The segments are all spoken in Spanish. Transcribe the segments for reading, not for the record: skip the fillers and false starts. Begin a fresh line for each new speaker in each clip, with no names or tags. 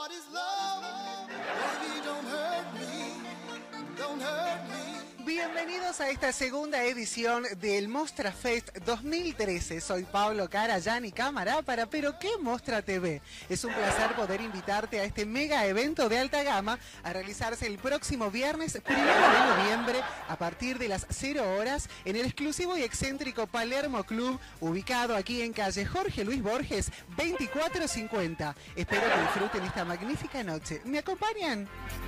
Bienvenidos a esta segunda edición del Mostra Fest 2013. Soy Pablo Cara, Yanni Cámara para Pero qué Mostra TV. Es un placer poder invitarte a este mega evento de alta gama a realizarse el próximo viernes 1 de noviembre a partir de las 0 horas en el exclusivo y excéntrico Palermo Club, ubicado aquí en calle Jorge Luis Borges 2450. Espero que disfruten esta magnífica noche. ¿Me acompañan?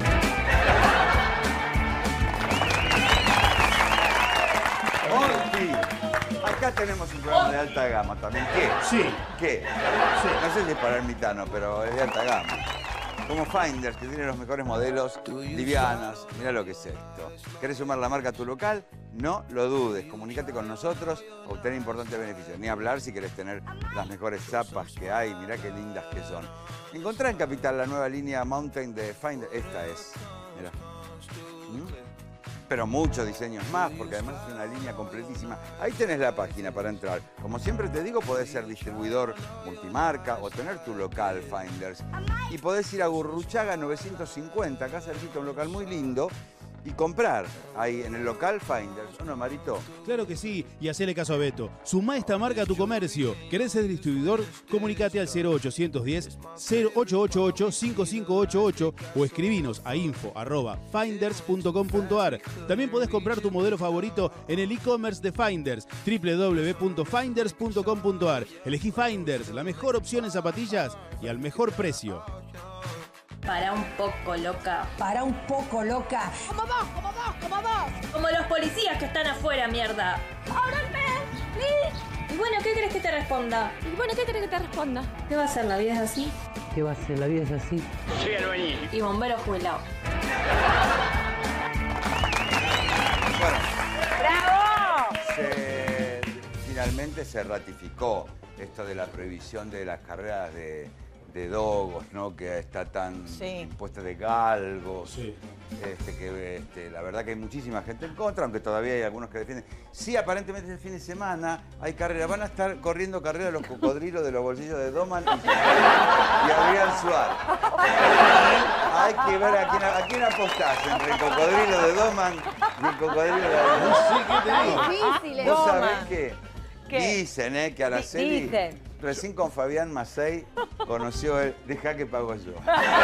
Monty, acá tenemos un programa de alta gama también. ¿Qué?
Sí.
¿Qué?
Sí.
No sé si es para el mitano, pero es de alta gama. Como Finders, que tiene los mejores modelos, livianas. Mira lo que es esto. ¿Querés sumar la marca a tu local? No lo dudes. Comunícate con nosotros, obtener importantes beneficios. Ni hablar si querés tener las mejores zapas que hay. Mirá qué lindas que son. Encontrá en Capital la nueva línea Mountain de Finders. Esta es. Mirá. Pero muchos diseños más, porque además es una línea completísima. Ahí tenés la página para entrar. Como siempre te digo, podés ser distribuidor multimarca o tener tu local Finders. Y podés ir a Gurruchaga 950, acá cerquita, un local muy lindo, y comprar ahí en el local Finders. ¿O no, Marito?
Claro que sí, y hacele caso a Beto. Sumá esta marca a tu comercio. ¿Querés ser distribuidor? Comunicate al 0810-0888-5588 o escribinos a info@finders.com.ar. También podés comprar tu modelo favorito en el e-commerce de Finders, www.finders.com.ar. Elegí Finders, la mejor opción en zapatillas y al mejor precio.
Para un poco loca.
Para un poco loca.
Como vos. Como los policías que están afuera, mierda. ¡Ábranme! ¡Please! Y bueno, ¿qué querés que te responda? ¿Qué va a ser? ¿La vida es así?
¿Qué va a ser? La vida es así.
Soy albañil.
Y bombero jubilado.
Bueno.
¡Bravo!
Finalmente se ratificó esto de la prohibición de las carreras de dogos, ¿no? Que está tan impuesta de galgos.
Sí.
La verdad que hay muchísima gente en contra, aunque todavía hay algunos que defienden. Sí, aparentemente el fin de semana hay carreras. Van a estar corriendo carreras los cocodrilos de los bolsillos de Doman y Adrián Suárez. Hay que ver a quién apostás entre el cocodrilo de Doman y el cocodrilo de Adrián.
No sé qué te digo.
Difícil,
¿Vos sabés qué?
¿Qué?
Dicen, que Araceli,
Dicen.
recién con Fabián Macei, conoció él. Deja que pago yo.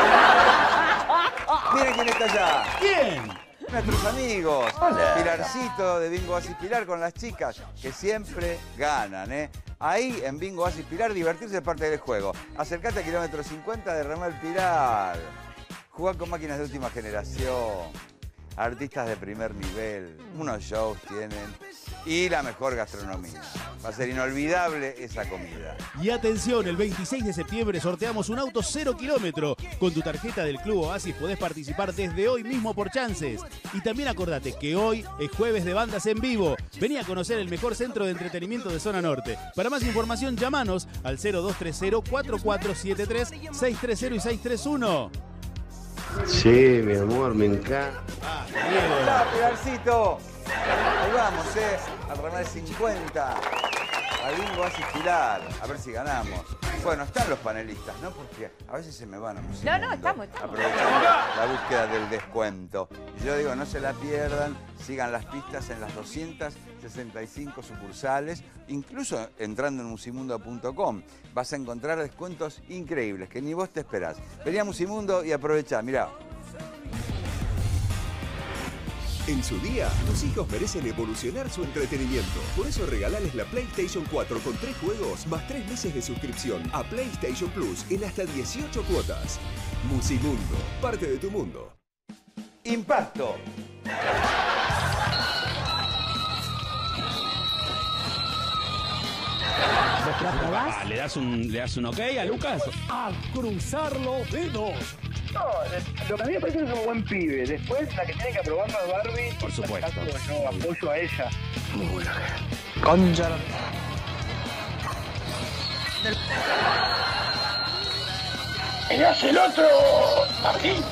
Miren quién está allá.
¿Quién?
Nuestros amigos.
Hola.
Pilarcito de Bingo Oasis Pilar con las chicas, que siempre ganan, Ahí en Bingo Oasis Pilar, divertirse es parte del juego. Acercate a kilómetro 50 de Ramal Pilar. Jugá con máquinas de última generación. Artistas de primer nivel. Unos shows tienen. Y la mejor gastronomía. Va a ser inolvidable esa comida.
Y atención, el 26 de septiembre sorteamos un auto 0 kilómetro. Con tu tarjeta del Club Oasis podés participar desde hoy mismo por chances. Y también acordate que hoy es jueves de bandas en vivo. Vení a conocer el mejor centro de entretenimiento de Zona Norte. Para más información, llamanos al 0230-4473-630 y 631.
Sí, mi amor, me encanta.
¡Hola, Pilarcito! Ahí vamos, al ramal 50. A Bingo Oasis Pilar. A ver si ganamos. Bueno, están los panelistas, ¿no? Porque a veces se me van a Musimundo.
No, estamos.
Aprovechando la búsqueda del descuento. Y yo digo, no se la pierdan, sigan las pistas en las 265 sucursales, incluso entrando en musimundo.com. Vas a encontrar descuentos increíbles que ni vos te esperás. Vení a Musimundo y aprovechá, mirá.
En su día, tus hijos merecen evolucionar su entretenimiento. Por eso regalales la PlayStation 4 con 3 juegos más 3 meses de suscripción a PlayStation Plus en hasta 18 cuotas. Musimundo, parte de tu mundo.
Impacto.
¿Le das un ok a Lucas?
A cruzar los dedos.
No, lo que a mí me parece que es un buen pibe. Después, la que tiene que aprobarlo es Barbie.
Por supuesto.
Yo apoyo a ella.
Concha.
¡Él hace el otro! ¡Martín!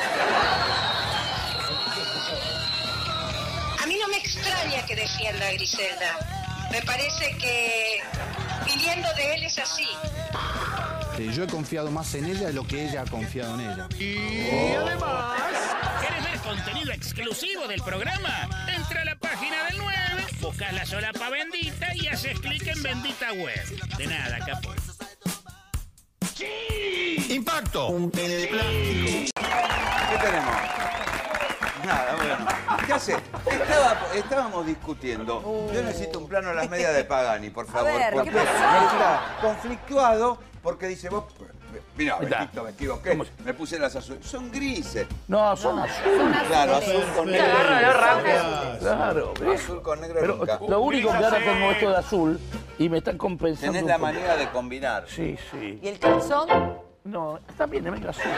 A mí no me extraña que defienda a Griselda. Me parece que viniendo de él es así.
Yo he confiado más en ella de lo que ella ha confiado en ella.
Y además, ¿querés ver contenido exclusivo del programa? Entra a la página del 9, buscas la solapa bendita y haces clic en Bendita Web. De nada, capo.
¡Sí!
¡Impacto!
Un pene de plástico. ¿Qué tenemos? Nada, bueno. ¿Qué hace? Estábamos discutiendo. Yo necesito un plano a las medias de Pagani, por favor.
ver,
porque
¿qué pasó?
está conflictuado porque dice, vos... Mira, Benito, me equivoqué. Me puse las azules. Son grises.
No, son azules.
Claro, azul con negro.
Claro, ¿ves?
Azul con negro
Pero
nunca.
lo único que ahora tengo esto de azul y me están compensando.
Tenés la manera de combinar.
Sí, sí.
¿Y el calzón?
No, está bien, venga azul.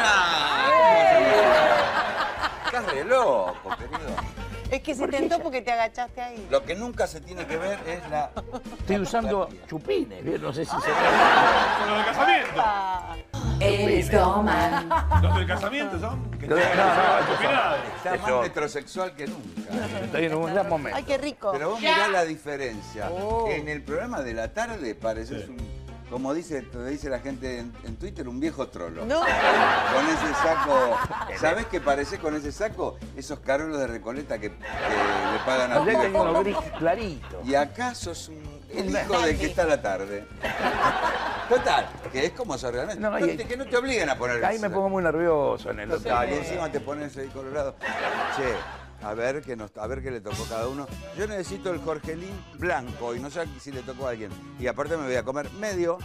Estás re loco, querido.
Es que se tentó porque te agachaste ahí.
Lo que nunca se tiene que ver es la...
Estoy usando chupines, ¿ves? No sé si se...
¿Con lo del casamiento?
El Doman.
¿Los del casamiento son?
No,
Está más metrosexual que nunca.
Estoy en un gran momento.
Ay, qué rico.
Pero vos mirá la diferencia. En el programa de la tarde pareces un... Como dice la gente en Twitter, un viejo trolo.
No.
Con ese saco. ¿Sabés qué parece con ese saco? Esos carolos de Recoleta que le pagan a
Yo tengo unos gris claritos.
Y acá sos el hijo del que está a la tarde. Total, que es como sos realmente.
No,
que no te obliguen a poner...
Ahí me pongo muy nervioso en el hotel.
Total, y encima te pones ahí colorado. Che, a ver qué le tocó a cada uno. Yo necesito el Jorgelín blanco y no sé si le tocó a alguien. Y aparte me voy a comer medio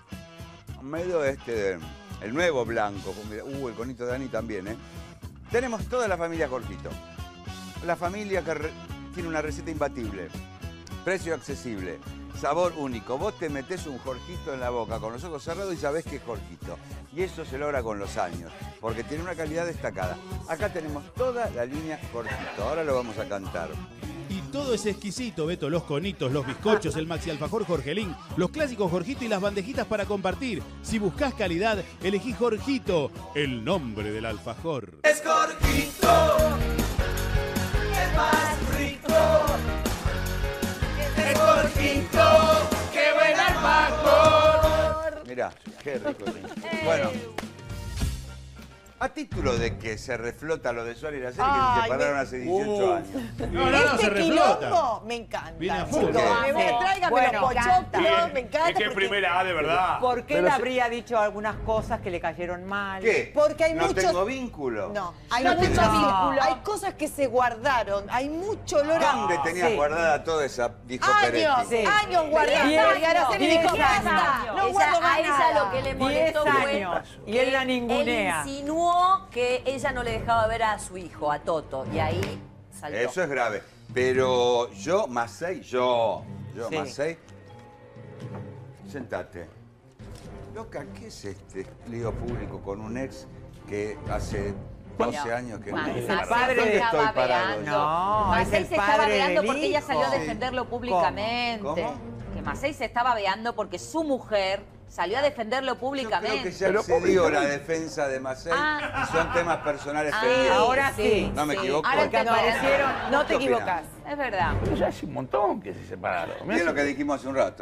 el nuevo blanco. El conito de Dani también, ¿eh? Tenemos toda la familia Jorgito. La familia que tiene una receta imbatible. Precio accesible. Sabor único. Vos te metés un Jorgito en la boca con los ojos cerrados y sabés que es Jorgito. Y eso se logra con los años, porque tiene una calidad destacada. Acá tenemos toda la línea Jorgito. Ahora lo vamos a cantar.
Y todo es exquisito, Beto, los conitos, los bizcochos, el maxi alfajor Jorgelín, los clásicos Jorgito y las bandejitas para compartir. Si buscas calidad, elegí Jorgito, el nombre del alfajor.
Es Jorgito, el más rico. Es Jorgito, qué buen alfajor.
Mirá, qué rico. Bueno, a título de que se reflota lo de Suárez y la serie, que se separaron hace 18 años.
No, se reflota. Me encanta.
Viene a
Chicos,
full.
tráigame los pochoclos, me encanta.
Es que es primera A de verdad.
¿Por qué él habría dicho algunas cosas que le cayeron mal?
¿Qué?
Porque hay
no
muchos...
tengo vínculo.
No, hay mucho vínculo. Hay cosas que se guardaron, hay mucho olor a...
¿Dónde tenías guardada toda esa? Dijo Peretti.
Años guardados. Y Araceli dijo, basta, no guardo más
A ella lo que le molestó
10
fue
años. Y él la ningunea.
Él insinuó que ella no le dejaba ver a su hijo, a Toto, y ahí saltó.
Eso es grave. Pero yo, más 6, más 6. Sentate. Loca, ¿qué es este lío público con un ex que hace 12 años que no?
Es el padre de...
Estoy parado.
No,
Macei se estaba veando porque ella salió a
Sí.
defenderlo públicamente.
¿Cómo?
Que Macei se estaba veando porque su mujer salió a defenderlo
Creo
públicamente.
que ya excedió la defensa de Macei y son temas personales pendientes.
Ahora sí.
No me equivoco.
Ahora que aparecieron, no te
¿Qué opinás?
equivocas.
Es verdad.
Pero ya hace un montón que se separaron.
Miren lo que dijimos hace un rato.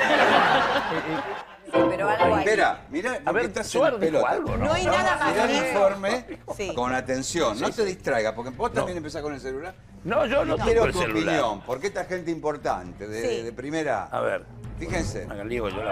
Pero algo ahí.
Espera, mirá,
A ver,
estás
Suárez
en
dijo
pelota.
algo, ¿no?
No hay nada más.
Mirá el informe
Sí.
con atención, no te distraigas, porque vos también empezás con el celular.
No, yo no
Quiero
tengo el
tu
celular.
opinión, porque esta gente importante, de primera.
A ver.
Fíjense.
Hagan lío, yo la...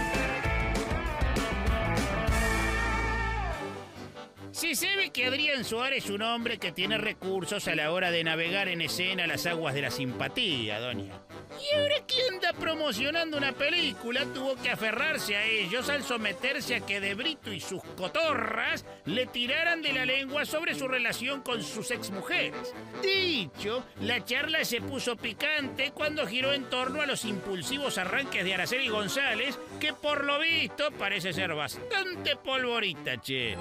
Se sabe que Adrián Suárez es un hombre que tiene recursos a la hora de navegar en escena las aguas de la simpatía, doña. Y ahora que anda promocionando una película, tuvo que aferrarse a ellos al someterse a que De Brito y sus cotorras le tiraran de la lengua sobre su relación con sus exmujeres. Dicho, la charla se puso picante cuando giró en torno a los impulsivos arranques de Araceli González, que por lo visto parece ser bastante polvorita, che.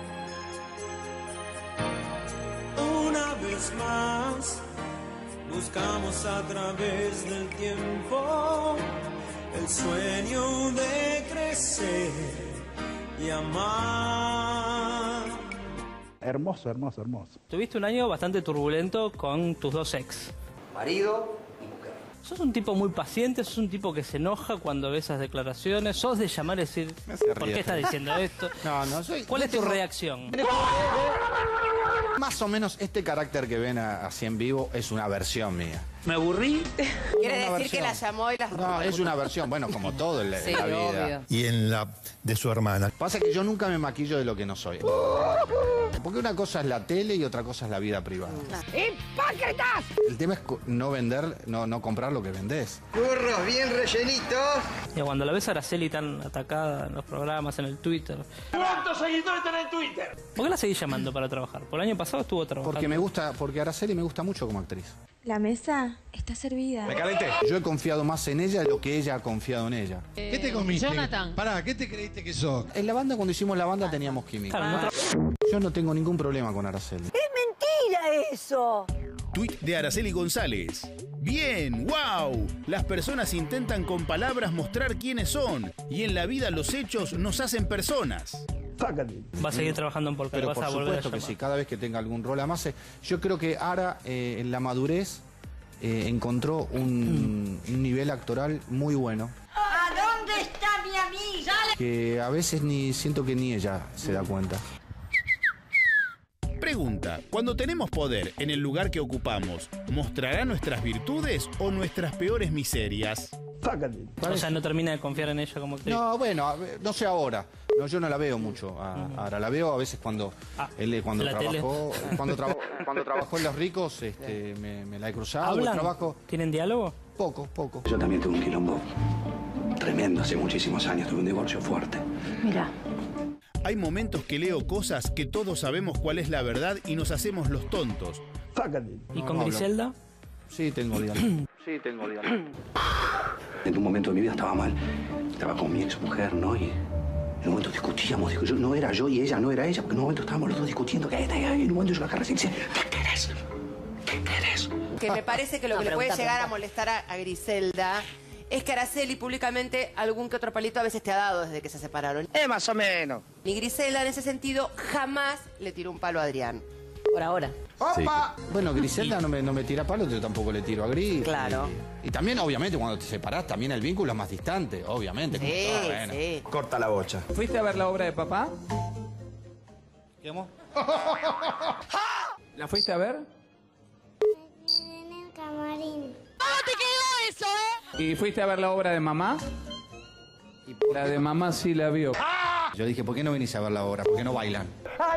Una vez más, buscamos a través del tiempo el sueño de crecer y amar.
Hermoso, hermoso, hermoso.
Tuviste un año bastante turbulento con tus dos ex.
Marido y mujer.
Sos un tipo muy paciente, sos un tipo que se enoja cuando ves esas declaraciones, sos de llamar y decir, ¿por qué estás diciendo esto? ¿Cuál es tu reacción?
Más o menos este carácter que ven así en vivo es una versión mía.
¿Me aburrí?
Quiere decir que la llamó y la...
No, es una versión, bueno, como todo en la vida.
Obvio.
Y en la de su hermana.
Pasa que yo nunca me maquillo de lo que no soy. Porque una cosa es la tele y otra cosa es la vida privada.
¡Hipócritas!
El tema es no vender, no comprar lo que vendés.
Burros bien rellenitos.
Y cuando la ves a Araceli tan atacada en los programas, en el Twitter.
¿Cuántos seguidores tenés en Twitter?
¿Por qué la seguís llamando para trabajar? Por el año pasado estuvo trabajando.
Porque Araceli me gusta mucho como actriz.
La mesa está servida.
Me calenté.
Yo he confiado más en ella de lo que ella ha confiado en ella.
¿Qué te comiste?
Jonathan.
Pará, ¿qué te creíste que sos?
En la banda, cuando hicimos la banda, teníamos química.
Claro,
Yo no tengo ningún problema con Araceli.
¡Es mentira eso!
Tuit de Araceli González. Bien, wow. Las personas intentan con palabras mostrar quiénes son y en la vida los hechos nos hacen personas.
Va a seguir trabajando en Polka,
Pero
vas
por
a volver a
supuesto que
llamar.
sí, cada vez que tenga algún rol a más. Yo creo que Ara, en la madurez, encontró un nivel actoral muy bueno.
¿A dónde está mi amiga?
Que a veces siento que ni ella se da cuenta.
Pregunta, cuando tenemos poder en el lugar que ocupamos, ¿mostrará nuestras virtudes o nuestras peores miserias?
O sea, no termina de confiar en ella como actriz.
No, bueno, no sé ahora. No, yo no la veo mucho. Ahora la veo a veces cuando trabajó en Los Ricos, me la he cruzado.
¿Hablan?
Trabajo.
¿Tienen diálogo?
Poco.
Yo también tuve un quilombo tremendo hace muchísimos años. Tuve un divorcio fuerte.
Mira.
Hay momentos que leo cosas que todos sabemos cuál es la verdad y nos hacemos los tontos.
¿Y con Griselda?
Sí, tengo diálogo.
En un momento de mi vida estaba mal. Estaba con mi exmujer, ¿no? Y en un momento discutíamos. Digo, yo no era yo y ella no era ella. Porque en un momento estábamos los dos discutiendo. Y en un momento yo la agarré y dice, ¿qué querés? ¿Qué querés?
Que me parece que lo que le puede llegar a molestar a Griselda es que Araceli públicamente algún que otro palito a veces te ha dado desde que se separaron.
Más o menos.
Ni Griselda en ese sentido jamás le tiró un palo a Adrián. Por ahora.
¡Opa! Bueno, Griselda no me tira palos, yo tampoco le tiro a Gris.
Claro.
Y también, obviamente, cuando te separás, también el vínculo es más distante, obviamente.
Sí.
Corta la bocha.
¿Fuiste a ver la obra de papá?
¿Qué amo?
¿La fuiste a ver?
En el camarín.
¿Cómo te quedó eso,
¿Y fuiste a ver la obra de mamá? La de mamá sí la vio.
Yo dije, ¿por qué no venís a ver la obra? ¿Por qué no bailan?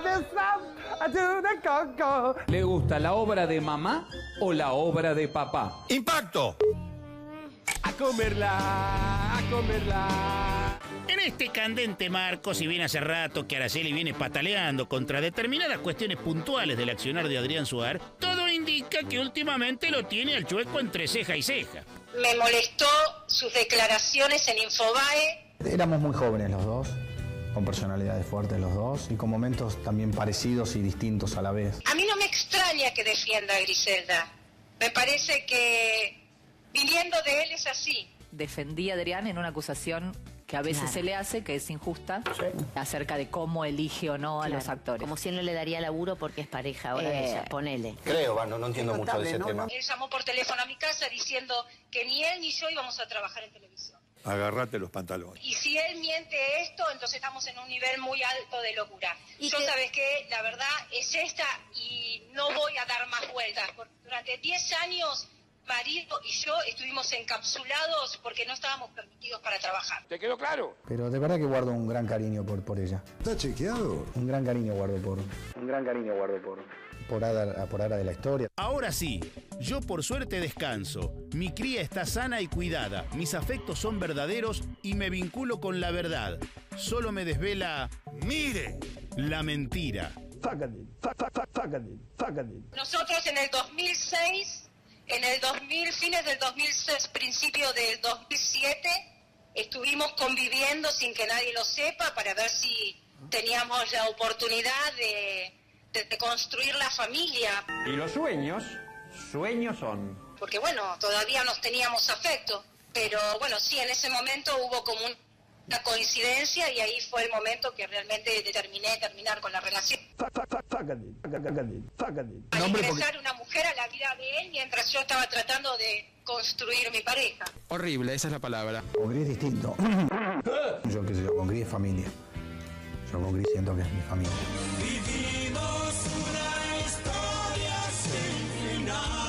¿Le gusta la obra de mamá o la obra de papá?
¡Impacto!
A comerla, a comerla.
En este candente marco, si bien hace rato que Araceli viene pataleando contra determinadas cuestiones puntuales del accionar de Adrián Suar, todo indica que últimamente lo tiene al chueco entre ceja y ceja.
Me molestó sus declaraciones en Infobae.
Éramos muy jóvenes los dos, con personalidades fuertes los dos y con momentos también parecidos y distintos a la vez.
A mí no me extraña que defienda a Griselda. Me parece que viniendo de él es así.
Defendí a Adrián en una acusación que a veces se le hace, que es injusta, acerca de cómo elige o no a los actores.
Como si él no le daría laburo porque es pareja ahora de ella, ponele.
Creo, no entiendo mucho de ese tema.
Él llamó por teléfono a mi casa diciendo que ni él ni yo íbamos a trabajar en televisión.
Agárrate los pantalones.
Y si él miente esto, entonces estamos en un nivel muy alto de locura. Yo, ¿sabes qué? La verdad es esta y no voy a dar más vueltas. Porque durante 10 años, marido y yo estuvimos encapsulados porque no estábamos permitidos para trabajar.
¿Te quedó claro?
Pero de verdad que guardo un gran cariño por ella.
¿Está chequeado?
Un gran cariño guardo por Ara de la historia.
Ahora sí, yo por suerte descanso. Mi cría está sana y cuidada. Mis afectos son verdaderos y me vinculo con la verdad. Solo me desvela... ¡Mire! La mentira.
Nosotros en el 2006, fines del 2006, principio del 2007, estuvimos conviviendo sin que nadie lo sepa para ver si teníamos la oportunidad de construir la familia.
¿Y los sueños? Sueños son.
Porque bueno, todavía nos teníamos afecto, pero bueno, sí, en ese momento hubo como una coincidencia y ahí fue el momento que realmente determiné terminar con la relación. Al ingresar una mujer a la vida de él mientras yo estaba tratando de construir mi pareja.
Horrible, esa es la palabra.
Con Gris es distinto. Yo qué sé yo, con Gris es familia. Yo con Gris siento que es mi familia.
Vivimos una historia sin final.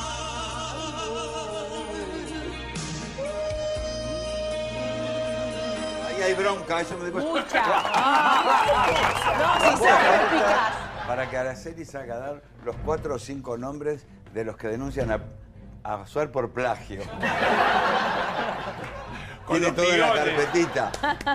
Ahí hay bronca, eso me dijo.
Mucha. No, si sabes, picas.
Para que Araceli salga a dar los 4 o 5 nombres de los que denuncian a Suar por plagio. Tiene todo en la carpetita.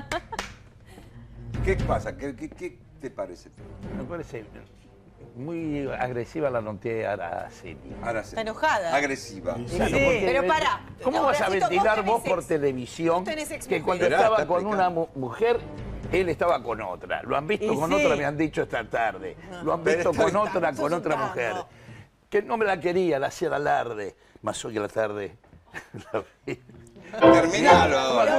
¿Qué pasa? ¿Qué te parece?
Me parece muy agresiva la noticia de Araceli.
Está enojada.
Agresiva.
Sí, pero
pará.
¿Cómo vas a ventilar vos por televisión que cuando estaba con una mujer, él estaba con otra? Lo han visto con otra, me han dicho esta tarde. Lo han visto con otra mujer. Que no me la quería, la hacía el alarde. Más hoy a la tarde.
Terminalo ahora.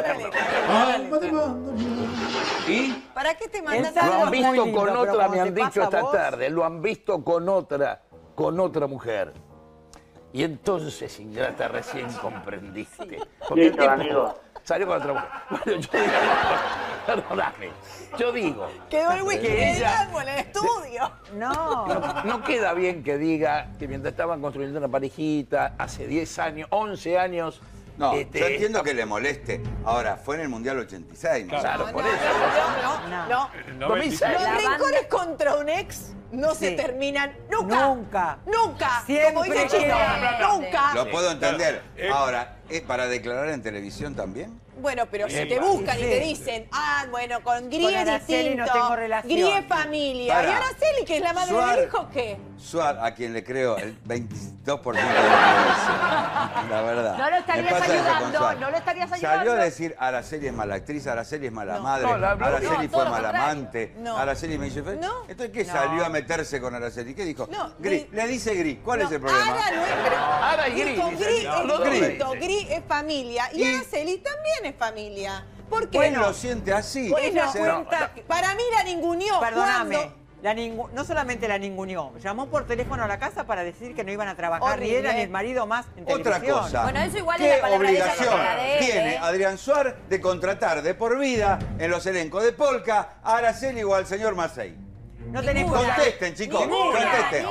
¿Y?
¿Para qué te mandas
Lo han visto
lindo,
con
pero
otra,
cuando
me han
te
dicho
pasa a
esta
vos-
tarde. Lo han visto con otra mujer. Y entonces, ingrata, recién comprendiste. Porque el tipo salió con otra mujer. Bueno, yo digo, perdóname, yo digo.
Quedó el whisky
que
en el
ella-
árbol, en el estudio.
No queda bien que diga que mientras estaban construyendo una parejita, hace 10 años, 11 años...
No, yo entiendo que le moleste. Ahora, fue en el Mundial 86. ¿no?
Claro, por eso.
No. Los rencores contra un ex no se terminan nunca. Nunca.
Siempre
Como dice Chino, nunca.
Lo puedo entender. Ahora, ¿para declarar en televisión también?
Bueno, pero si
Bien,
te buscan y
sí.
te dicen, bueno, con Gris
Con
es
Araceli no
distinto,
tengo relación.
Gris es familia.
Pará.
¿Y Araceli, que es la madre
Suar-
del hijo, qué?
Suar, a quien le creo el 22% de lo que dice. La verdad.
No lo estarías
Me pasa eso con
ayudando,
Suar.
no lo estarías
Salió
ayudando.
a decir Araceli es mala actriz, Araceli es mala madre,
No, la habló
Araceli
bien.
fue
todo lo
mala
contrario.
amante,
No.
Araceli me hizo... Entonces, ¿qué salió a meterse con Araceli? ¿Qué dijo?
No,
Gris, le dice Gris, ¿cuál es el problema?
Ara no es, pero
Ara y Gris,
con
dice,
Gris
no,
es
no,
distinto.
Gris.
Gris es familia y
Y-
Araceli también es familia. ¿Por qué?
Él lo siente así.
Bueno,
Se-
para mí la ninguneó.
Perdóname.
¿Cuándo?
No solamente la ninguneó, llamó por teléfono a la casa para decir que no iban a trabajar ni
Horrible.
ella ni el marido más en
Otra
televisión.
cosa.
Bueno, eso igual es
¿Qué
la palabra de ella
obligación
contra la de él,
tiene
eh?
Adrián Suar de contratar de por vida en los elencos de Polka a Araceli o al señor Macei?
No tenés
Contesten, chicos, contesten.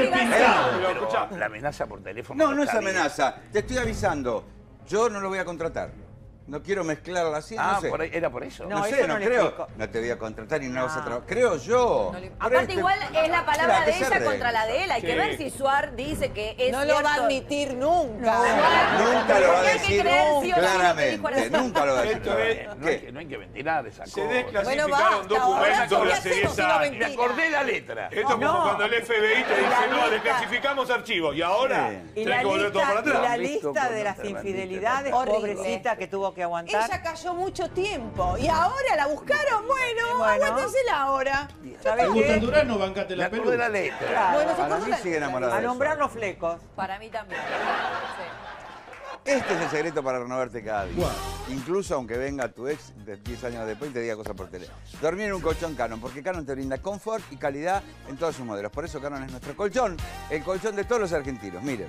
Pero la amenaza por teléfono.
No, no es
está bien.
amenaza. Te estoy avisando. Yo no lo voy a contratar. No quiero mezclarla así,
Ah,
no sé.
por ahí, era por eso.
No, sé,
eso
no
no le
creo.
explico.
No te voy a contratar y no vas a trabajar. Creo yo.
Aparte igual es la palabra
Mira, que
de
se
ella
arregle.
contra la de él. Hay que ver si Suar dice que es
No
cierto.
lo va a admitir nunca.
Nunca lo va a
Hay que
decir
creer sí o sí lo que dijo
claramente.
Araceli.
Nunca lo va a decir.
No hay,
claramente.
no hay que ventilar esa cosa.
Se desclasificaron
Bueno, basta,
documentos
ahora
de hace
¿qué
10
hacemos si no
años.
Me acordé la letra.
Esto es como cuando el FBI te dice, no, desclasificamos archivos. Y ahora
Y
tenés
la
que volver todo para
lista, y la
atrás.
lista de las infidelidades,
Horrible.
pobrecita, que tuvo que aguantar.
Ella cayó mucho tiempo y ahora la buscaron. Bueno, aguántensela ahora.
¿Sabes
¿Te gusta
qué?
el Durano? Bancate
Me
la
acordé de
peluca.
la letra.
Claro,
Bueno,
Para mí sigue enamorada
a
de
nombrar
eso.
los flecos.
Para mí también.
Este es el secreto para renovarte cada día.
¿Cuál?
Incluso aunque venga tu ex de 10 años después y te diga cosas por teléfono. Dormir en un colchón Canon, porque Canon te brinda confort y calidad en todos sus modelos. Por eso Canon es nuestro colchón, el colchón de todos los argentinos. Miren.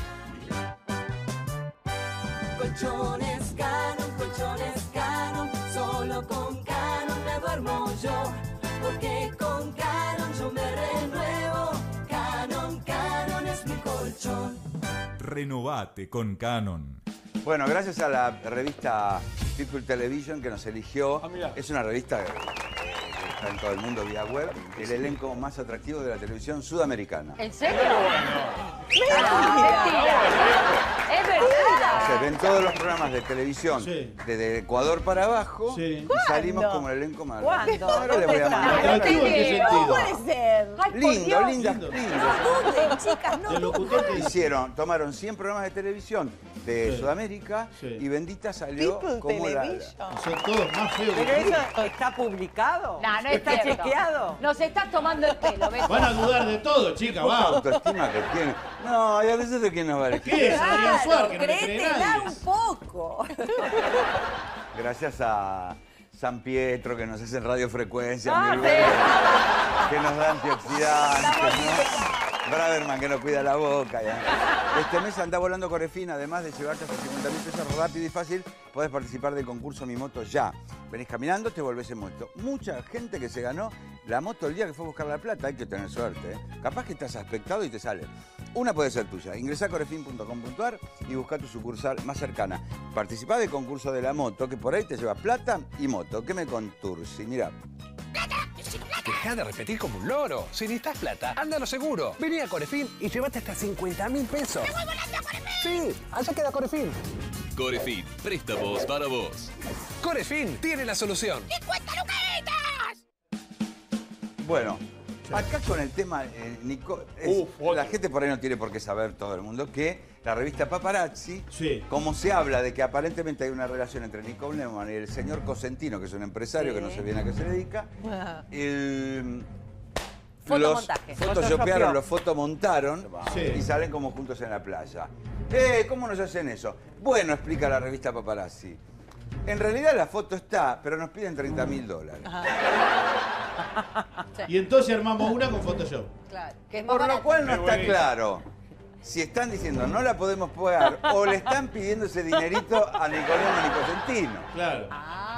Colchones Canon, solo con Canon me duermo yo, porque con Canon yo me renuevo, Canon es mi colchón.
Renovate con Canon.
Bueno, gracias a la revista People Television que nos eligió. Es una revista que está en todo el mundo vía web. El elenco más atractivo de la televisión sudamericana.
¿En serio? Es
Se
verdad.
ven todos los programas de televisión desde Ecuador para abajo y salimos
¿Cuándo?
como el elenco más.
¿Cuándo?
Ahora les voy a mandar.
¿Atractivo en qué sentido?
¿Cómo puede ser?
Ay, por
Lindo,
Dios.
lindo.
No duden, chicas, no
El locutor que
Tomaron 100 programas de televisión de Sudamérica y Bendita salió
People
como la...
Television.
son todos más feos
Pero
que
eso está publicado.
No, no es
¿Está
cierto.
chequeado?
Nos estás tomando el pelo, Beto.
Van a dudar de todo, chica,
Poca
va.
autoestima que tiene. No, y a veces de quién nos va a elegir.
¿Qué es? Adrián Suar, que no le cree
Créetela
nadie.
un poco.
Gracias a San Pietro, que nos hacen radiofrecuencia, que nos da antioxidantes, ¿no? Braverman, que nos cuida la boca. ¿Ya? Este mes anda volando Corefin, además de llevarte hasta 50.000 pesos rápido y fácil, podés participar del concurso Mi Moto Ya. Venís caminando, te volvés en moto. Mucha gente que se ganó la moto el día que fue a buscar la plata, hay que tener suerte, ¿eh? Capaz que estás aspectado y te sale. Una puede ser tuya. Ingresá a corefin.com.ar y buscá tu sucursal más cercana. Participá del concurso de la moto, que por ahí te lleva plata y moto. ¿Qué me contursi? Mirá.
Deja de repetir como un loro. Si necesitas plata, anda a lo seguro. Vení a Corefin y llévate hasta 50.000 pesos. ¡Me voy volando a Corefin! Sí, allá queda Corefin.
Corefin, préstamos para vos.
Corefin tiene la solución.
¡50 lucaditas!
Bueno, acá con el tema, la gente por ahí no tiene por qué saber todo el mundo que la revista Paparazzi, como se habla de que aparentemente hay una relación entre Nicole Neumann y el señor Cosentino, que es un empresario que no sé bien a qué se dedica,
Fotomontaje.
Photoshopearon, los fotomontaron y salen como juntos en la playa. ¿Cómo nos hacen eso? Bueno, explica la revista Paparazzi. En realidad la foto está, pero nos piden $30.000.
Y entonces armamos una con Photoshop.
Claro, que es más
Por lo
barato.
cual no está claro si están diciendo no la podemos pagar o le están pidiendo ese dinerito a Nicolás y Cosentino.
Claro.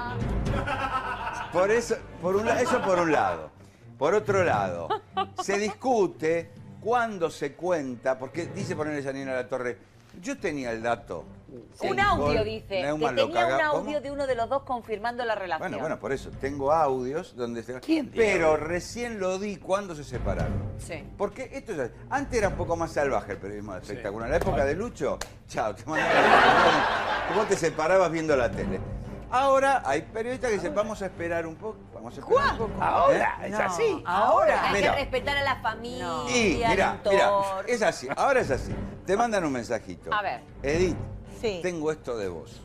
Por eso, eso por un lado. Por otro lado, se discute cuándo se cuenta, porque dice ponerle Janina Latorre, yo tenía el dato.
Un audio, dice.
Neumann
que
lo
tenía un
caga-
audio
¿Cómo?
de uno de los dos confirmando la relación.
Bueno, por eso. Tengo audios donde se...
¿Quién
Pero recién lo di cuando se separaron.
Sí.
Porque esto ya... Antes era un poco más salvaje el periodismo de espectáculo. En la época de Lucho, chao, te mandaban... Vos te separabas viendo la tele. Ahora hay periodistas que dicen, vamos a esperar un poco. Vamos a esperar un poco.
Ahora,
¿Eh?
es así.
Ahora. Hay
Mira.
que respetar a la familia,
Y,
al
mira,
entorno.
es así. Ahora es así. Te mandan un mensajito.
A ver.
Edith, tengo esto de vos.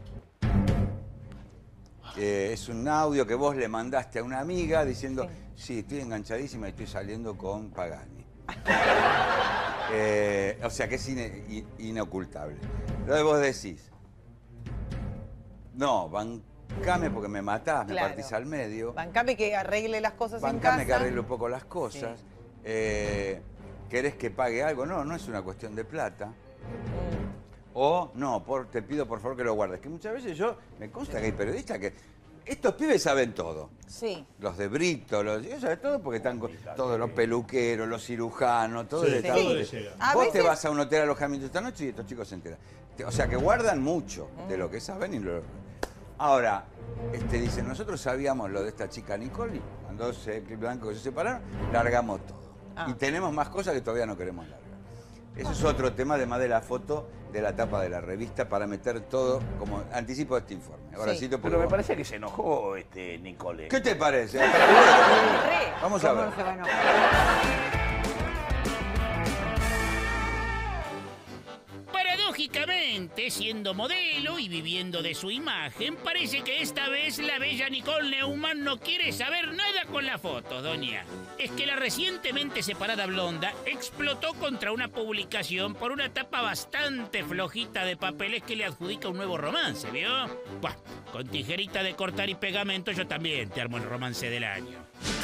Es un audio que vos le mandaste a una amiga diciendo, sí, estoy enganchadísima y estoy saliendo con Pagani. O sea que es inocultable. Luego vos decís, no, bancame porque me matás, me
Claro.
partís al medio.
Bancame que arregle las cosas en
Bancame
casa.
que arregle un poco las cosas. ¿Querés que pague algo? No, no es una cuestión de plata. O, no, te pido por favor que lo guardes. Que muchas veces me consta que hay periodistas que... Estos pibes saben todo.
Sí.
Los de Brito, ellos saben todo porque están con todos los peluqueros, los cirujanos, todo
Sí,
el
sí.
estado.
Todo les llega.
A
Vos
veces-
te vas a un hotel alojamiento esta noche y estos chicos se enteran. O sea que guardan mucho de lo que saben y lo... Ahora, dicen, nosotros sabíamos lo de esta chica Nicole, cuando ese clip blanco que se separaron, largamos todo. Y tenemos más cosas que todavía no queremos largar. Eso es otro tema, además de la foto de la tapa de la revista, para meter todo como anticipo de este informe. Ahora sí, te
Pero me parece que se enojó Nicole.
¿Qué te parece? Vamos a ver.
Paradójicamente, siendo modelo y viviendo de su imagen, parece que esta vez la bella Nicole Neumann no quiere saber nada con la foto, doña. Es que la recientemente separada blonda explotó contra una publicación por una tapa bastante flojita de papeles que le adjudica un nuevo romance, ¿vio? Buah, con tijerita de cortar y pegamento yo también te armo el romance del año.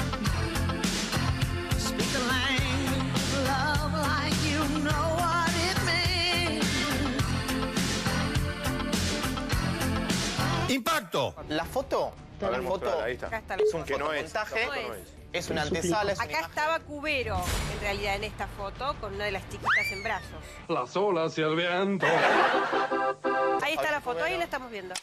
¡Impacto!
La foto,
A ver,
la foto
mostrala, ahí está.
acá está,
Es
es un
que no es,
fotomontaje,
no es.
es una antesala, es una
Acá estaba Cubero, en realidad, en esta foto, con una de las chiquitas en brazos.
Las olas y el viento.
Ahí está la foto, ahí la estamos viendo.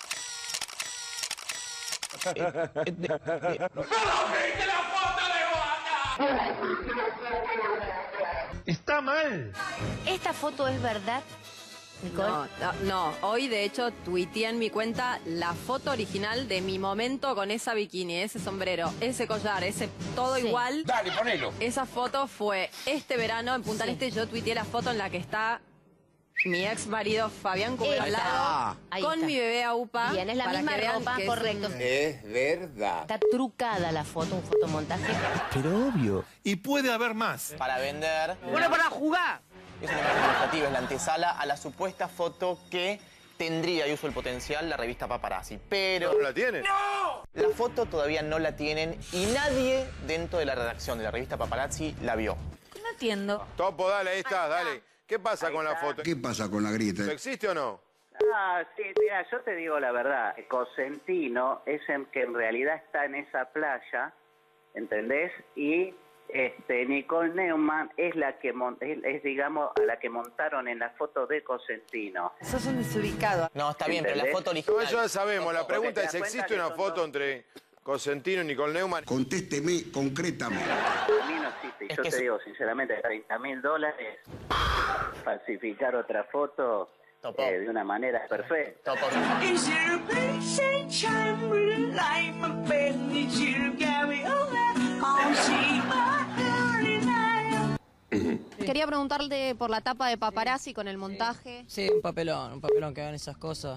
Está mal.
¿Esta foto es verdad, Nicole?
No, hoy de hecho tuiteé en mi cuenta la foto original de mi momento con esa bikini, ese sombrero, ese collar, ese todo
Sí.
igual.
Dale, ponelo.
Esa foto fue este verano en Punta del Este, yo tuiteé la foto en la que está mi ex marido Fabián Cubero al lado,
Ahí
con
está.
mi bebé Aupa.
Bien, es la
para
misma
que vean
ropa,
que es
correcto.
un-
Es verdad.
Está trucada la foto, un fotomontaje.
Pero obvio. Y puede haber más.
para vender.
Bueno, para jugar.
Es una imagen ilustrativa, es la antesala a la supuesta foto que
tendría y uso el potencial la revista Paparazzi, pero...
¿No la tiene?
¡No! La foto todavía no la tienen y nadie dentro de la redacción de la revista Paparazzi la vio.
No entiendo.
Topo, dale, ahí estás, dale. ¿Qué pasa con la foto?
¿Qué pasa con la grieta?
¿Existe o no?
Ah, sí, mira, yo te digo la verdad. Cosentino es el que en realidad está en esa playa, ¿entendés? Y Nicole Neumann es la que es, digamos, a la que montaron en la foto de Cosentino.
Sos un desubicado.
No, está bien, pero la foto original...
No, ya sabemos, la pregunta es, ¿existe una foto entre Cosentino y Nicole Neumann?
Contésteme concretamente.
A mí no existe. Yo te digo, sinceramente, $30.000, falsificar otra foto de una manera perfecta.
Quería preguntarte por la tapa de Paparazzi con el montaje.
Sí, un papelón que hagan esas cosas.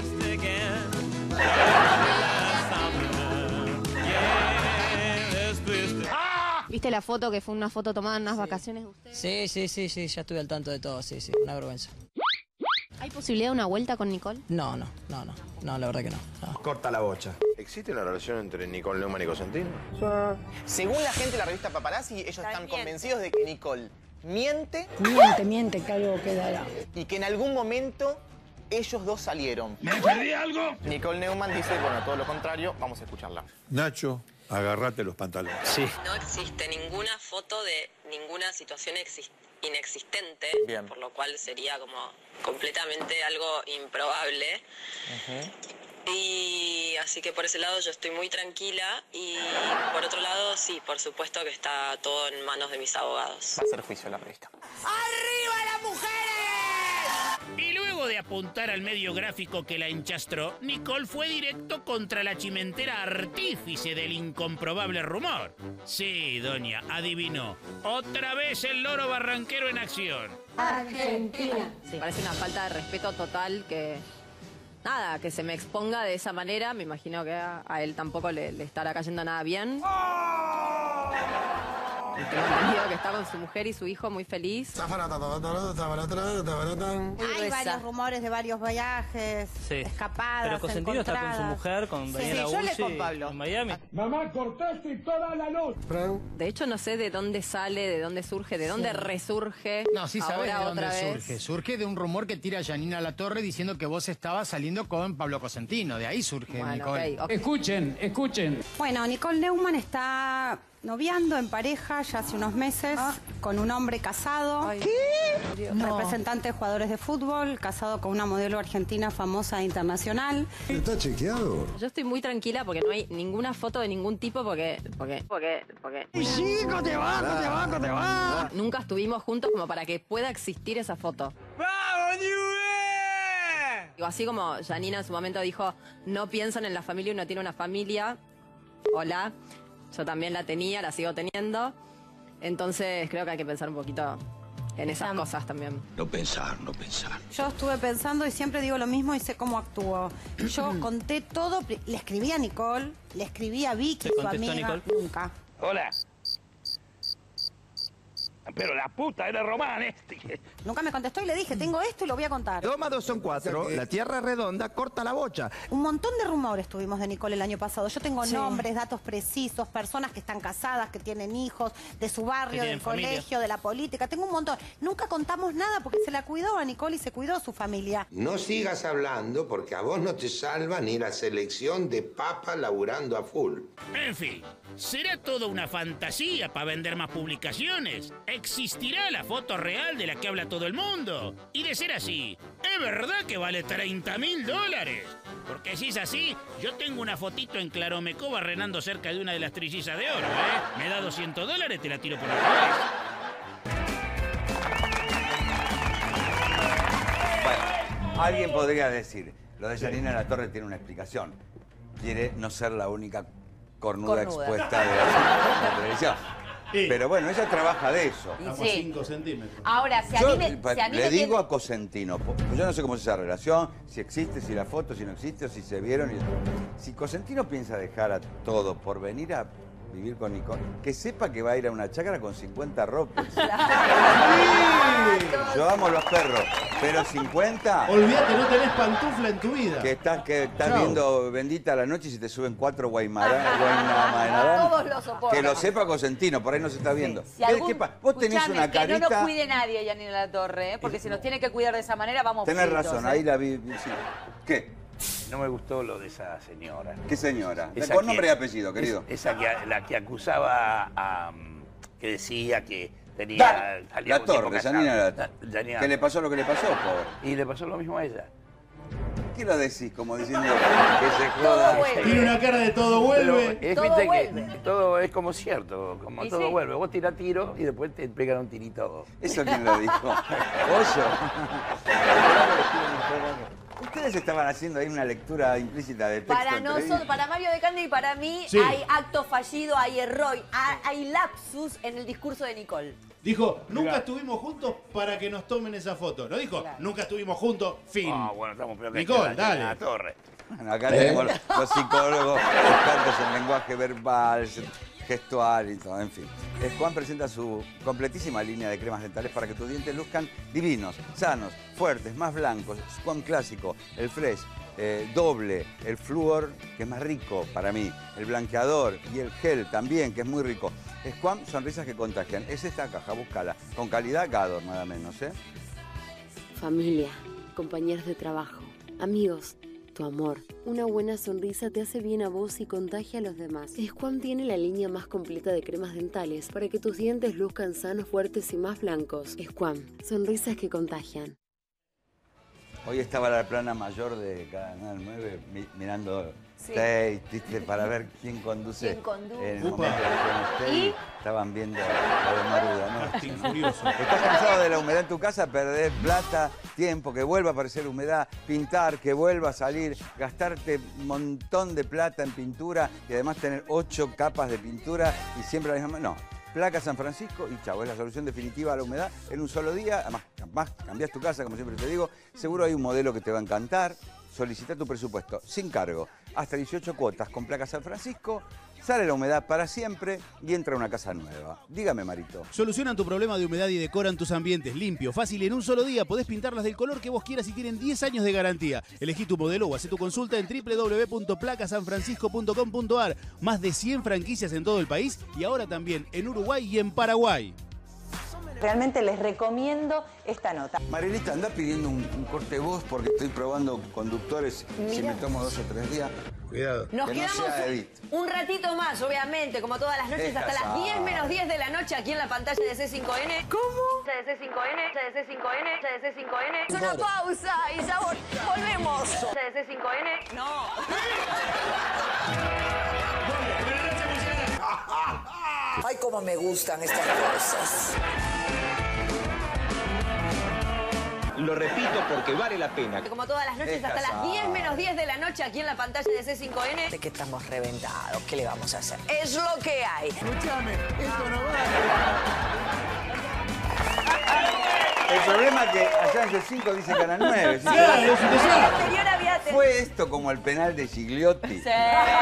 ¿Viste la foto que fue una foto tomada en unas vacaciones de ustedes?
Sí, ya estuve al tanto de todo, sí, una vergüenza.
¿Hay posibilidad de una vuelta con Nicole?
No, la verdad que no.
Corta la bocha. ¿Existe una relación entre Nicole Neumann y Cosentino?
Según la gente de la revista Paparazzi, ellos están convencidos de que Nicole miente,
que algo quedará.
y que en algún momento ellos dos salieron.
¿Me perdí algo?
Nicole Neumann dice, bueno, todo lo contrario, vamos a escucharla.
Nacho, agárrate los pantalones. Sí.
No existe ninguna foto de ninguna situación inexistente,
Bien.
por lo cual sería como completamente algo improbable. Y así que por ese lado yo estoy muy tranquila y por otro lado, sí, por supuesto que está todo en manos de mis abogados.
Va a hacer juicio la revista.
¡Arriba las mujeres! Y luego de apuntar al medio gráfico que la enchastró, Nicole fue directo contra la chimentera artífice del incomprobable rumor. Sí, doña, adivinó. Otra vez el loro barranquero en acción.
Argentina. Sí, parece una falta de respeto total que... Nada, que se me exponga de esa manera, me imagino que a él tampoco le estará cayendo nada bien. Y tengo entendido que está con su mujer y su hijo muy feliz.
Hay varios rumores de varios viajes, escapadas,
Pero Cosentino está con su mujer, con Daniela
yo le
Ursi,
con Pablo.
en Miami.
Mamá, cortaste toda la luz.
De hecho, no sé de dónde sale, de dónde surge, de dónde resurge.
No, sí sabes de
ahora
dónde
otra vez.
surge. Surge de un rumor que tira Janina Latorre diciendo que vos estabas saliendo con Pablo Cosentino. De ahí surge,
Bueno,
Nicole.
ok.
Escuchen. Bueno, Nicole Neumann está noviando en pareja ya hace unos meses con un hombre casado. ¿Qué? Representante de jugadores de fútbol, casado con una modelo argentina famosa e internacional.
¿Está chequeado?
Yo estoy muy tranquila porque no hay ninguna foto de ningún tipo porque...
¡Chico, te va!
Nunca estuvimos juntos como para que pueda existir esa foto.
¡Vamos,
Digo, así como Janina en su momento dijo, no piensan en la familia, uno tiene una familia. Hola, yo también la tenía, la sigo teniendo. Entonces creo que hay que pensar un poquito en esas cosas también.
No pensar.
Yo estuve pensando y siempre digo lo mismo y sé cómo actúo. Yo conté todo, le escribí a Nicole, le escribí a Vicky, su amiga.
Nicole?
Nunca.
Hola. Pero la puta era Román este.
Nunca me contestó y le dije, tengo esto y lo voy a contar.
2 más 2 son 4, la tierra es redonda, corta la bocha.
Un montón de rumores tuvimos de Nicole el año pasado. Yo tengo nombres, datos precisos, personas que están casadas, que tienen hijos, de su barrio, del colegio, de la política. Tengo un montón. Nunca contamos nada porque se la cuidó a Nicole y se cuidó a su familia.
No sigas hablando porque a vos no te salva ni la selección de papas laburando a full.
En fin, ¿será toda una fantasía para vender más publicaciones? ¿Existirá la foto real de la que habla todo el mundo? Y de ser así, ¿es verdad que vale $30.000? Porque si es así, yo tengo una fotito en Claromecoba renando cerca de una de las trillizas de oro, ¿eh? Me da $200, te la tiro por la cabeza.
Bueno, alguien podría decir, lo de Janina Latorre tiene una explicación. Quiere no ser la única cornuda expuesta de la televisión. Sí. Pero bueno, ella trabaja de eso.
Estamos
5 centímetros.
Ahora,
le digo a Cosentino, pues yo no sé cómo es esa relación, si existe, si la foto, si no existe, o si se vieron. Si Cosentino piensa dejar a todo por venir a vivir con Nicole, que sepa que va a ir a una chacra con 50 ropas. Yo amo los perros, pero 50...
Olvídate, no tenés pantufla en tu vida.
Que estás viendo Bendita la Noche y se te suben 4 Guaymarán.
Todos lo soportan.
Que lo sepa Cosentino, por ahí no se está viendo.
Si algún,
vos tenés una carita...
Que no nos cuide nadie, Janina Latorre, ¿eh? Porque si nos tiene que cuidar de esa manera, vamos
Tenés
fritos,
razón,
¿eh?
ahí la vi. Sí. ¿Qué?
No me gustó lo de esa señora.
¿Qué señora?
Esa
Con nombre y apellido, querido.
La que acusaba a... que decía que tenía...
La Torre, Janina
Janina.
¿Qué le pasó lo que le pasó, pobre?
Y le pasó lo mismo a ella.
¿Qué lo decís? Como diciendo que se joda.
Tiene una cara de todo vuelve.
Pero
Todo vuelve.
Que todo es como cierto, como
¿Y
todo
sí?
vuelve. Vos tirás tiro y después te pegan un tirito.
¿Eso quién lo dijo? ¿Oyo? Ustedes estaban haciendo ahí una lectura implícita de texto.
Para
entre
nosotros,
ellos.
para Mario de Cande y para mí,
Sí.
hay acto fallido, hay error, hay lapsus en el discurso de Nicole.
Dijo, nunca estuvimos juntos para que nos tomen esa foto. No dijo, nunca estuvimos juntos, fin.
Ah, bueno, estamos peor que
Nicole,
la
dale.
Torre.
Bueno, acá tenemos los psicólogos, expertos en lenguaje verbal, gestual y todo, en fin. Juan presenta su completísima línea de cremas dentales para que tus dientes luzcan divinos, sanos, fuertes, más blancos. Juan clásico, el fresh, doble, el flúor, que es más rico para mí, el blanqueador y el gel también, que es muy rico. Squam, sonrisas que contagian. Es esta caja, búscala. Con calidad, Gador, nada menos, ¿eh?
Familia, compañeros de trabajo, amigos, tu amor. Una buena sonrisa te hace bien a vos y contagia a los demás. Squam tiene la línea más completa de cremas dentales para que tus dientes luzcan sanos, fuertes y más blancos. Squam, sonrisas que contagian.
Hoy estaba la plana mayor de Canal 9 mirando
Sí.
Stay, ¿viste? Para ver quién conduce.
¿Quién conduce?
En el momento de Stay,
¿Y?
estaban viendo lo de Maruda, ¿no?
Casting furioso.
¿Estás cansado de la humedad en tu casa? Perder plata, tiempo, que vuelva a aparecer humedad, pintar, que vuelva a salir, gastarte un montón de plata en pintura y además tener 8 capas de pintura y siempre la misma... No. Placa San Francisco y chau, es la solución definitiva a la humedad en un solo día. Además, cambiás tu casa, como siempre te digo. Seguro hay un modelo que te va a encantar. Solicita tu presupuesto sin cargo. Hasta 18 cuotas con Placa San Francisco. Sale la humedad para siempre y entra a una casa nueva. Dígame, Marito.
Solucionan tu problema de humedad y decoran tus ambientes limpio, fácil y en un solo día. Podés pintarlas del color que vos quieras y tienen 10 años de garantía. Elegí tu modelo o hacé tu consulta en www.placasanfrancisco.com.ar. Más de 100 franquicias en todo el país y ahora también en Uruguay y en Paraguay.
Realmente les recomiendo esta nota.
Marilita, anda pidiendo un corte de voz porque estoy probando conductores. Si
Mira.
me tomo 2 o 3 días. Cuidado.
Nos
que no
quedamos
sea Edith.
un ratito más, obviamente, como todas las noches, hasta las 10 menos 10 de la noche aquí en la pantalla de C5N. ¿Cómo? De C5N, de C5N, de C5N. Es una pausa y ya volvemos. De C5N, no.
Ay, cómo me gustan estas cosas.
Lo repito porque vale la pena.
Como todas las noches, hasta las 10 menos 10 de la noche aquí en la pantalla de C5N.
De que estamos reventados, ¿qué le vamos a hacer? Es lo que hay.
Escúchame, esto no va.
El problema es que allá en C5 dice Canal 9. ¿sí?
Claro,
¿Fue esto como el penal de Gigliotti?
Sí.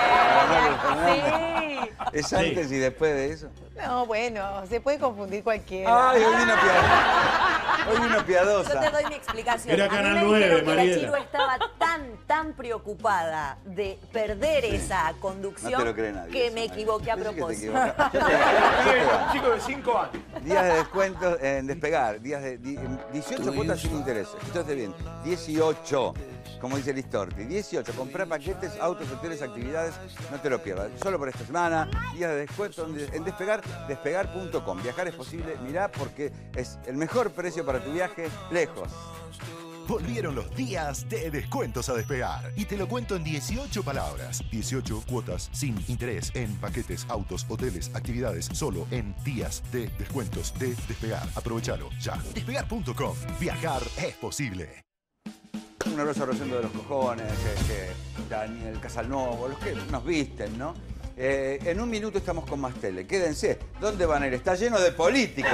¿Es antes y después de eso?
No, bueno, se puede confundir cualquiera.
Ay, hoy vino piadosa.
Yo te doy mi explicación.
Era
A mí
Canal
me
9,
dijeron que la
Mariela.
Chiru estaba tan preocupada de perder esa conducción
No te lo cree nadie
que
eso,
me
Mariela.
equivoqué a
Yo sé que te
propósito.
equivocas.
Un chico de 5 años.
Días de descuento en Despegar. Días de 18 cuotas sin intereses. Entonces bien, 18, como dice Listorti. 18, comprar paquetes, autos, hoteles, actividades. No te lo pierdas. Solo por esta semana, días de descuento en Despegar, despegar.com. Viajar es posible, mirá, porque es el mejor precio para tu viaje lejos.
Volvieron los días de descuentos a Despegar. Y te lo cuento en 18 palabras. 18 cuotas sin interés en paquetes, autos, hoteles, actividades. Solo en días de descuentos de Despegar. Aprovechalo ya. Despegar.com. Viajar es posible.
Un abrazo a Rosendo de los Cojones, Daniel Casalnovo, los que nos visten, ¿no? En un minuto estamos con más tele. Quédense. ¿Dónde van a ir? Está lleno de políticos.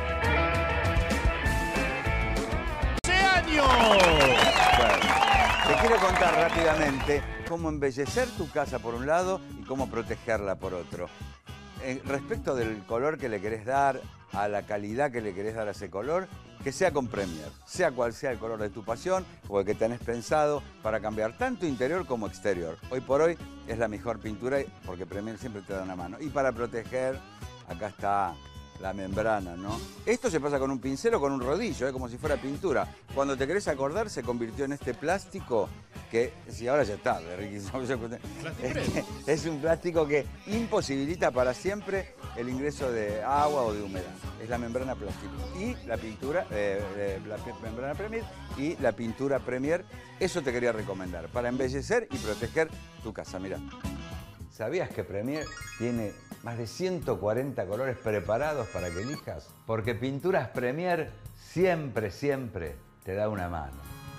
¡Años!
Bueno, te quiero contar rápidamente cómo embellecer tu casa por un lado y cómo protegerla por otro. Respecto del color que le querés dar, a la calidad que le querés dar a ese color, que sea con Premier, sea cual sea el color de tu pasión o el que tenés pensado para cambiar tanto interior como exterior. Hoy por hoy es la mejor pintura porque Premier siempre te da una mano. Y para proteger, acá está la membrana, ¿no? Esto se pasa con un pincel o con un rodillo, como si fuera pintura. Cuando te querés acordar, se convirtió en este plástico que, si ahora ya está, Ricky, es un plástico que imposibilita para siempre el ingreso de agua o de humedad. Es la membrana plástico. Y la pintura, la membrana Premier y la pintura Premier, eso te quería recomendar, para embellecer y proteger tu casa. Mirá. ¿Sabías que Premier tiene más de 140 colores preparados para que elijas? Porque Pinturas Premier siempre, siempre te da una mano.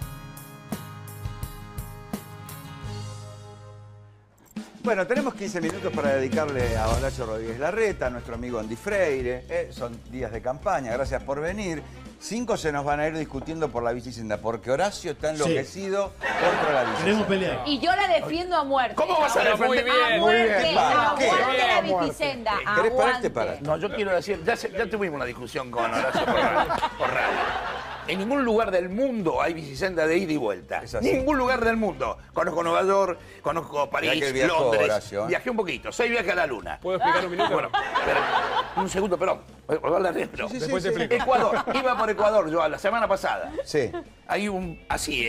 Bueno, tenemos 15 minutos para dedicarle a Horacio Rodríguez Larreta, a nuestro amigo Andy Freire. Son días de campaña, gracias por venir. 5 se nos van a ir discutiendo por la bicisenda, porque Horacio está enloquecido contra la bicisenda.
Queremos pelear.
Y yo la defiendo a muerte.
¿Cómo vas a defender?
Muy bien.
Muy bien.
Aguante la bicisenda.
¿Querés pararte para? No, yo quiero decir, ya tuvimos una discusión con Horacio por radio. En ningún lugar del mundo hay bicisenda de ida y vuelta. Ningún lugar del mundo. Conozco Nueva York, conozco París, Londres. Horacio, Viajé un poquito. 6 viajes a la luna.
¿Puedo explicar un minuto?
Bueno, un segundo, perdón.
Después te explico.
Ecuador. Iba por Ecuador yo la semana pasada.
Sí.
Hay así,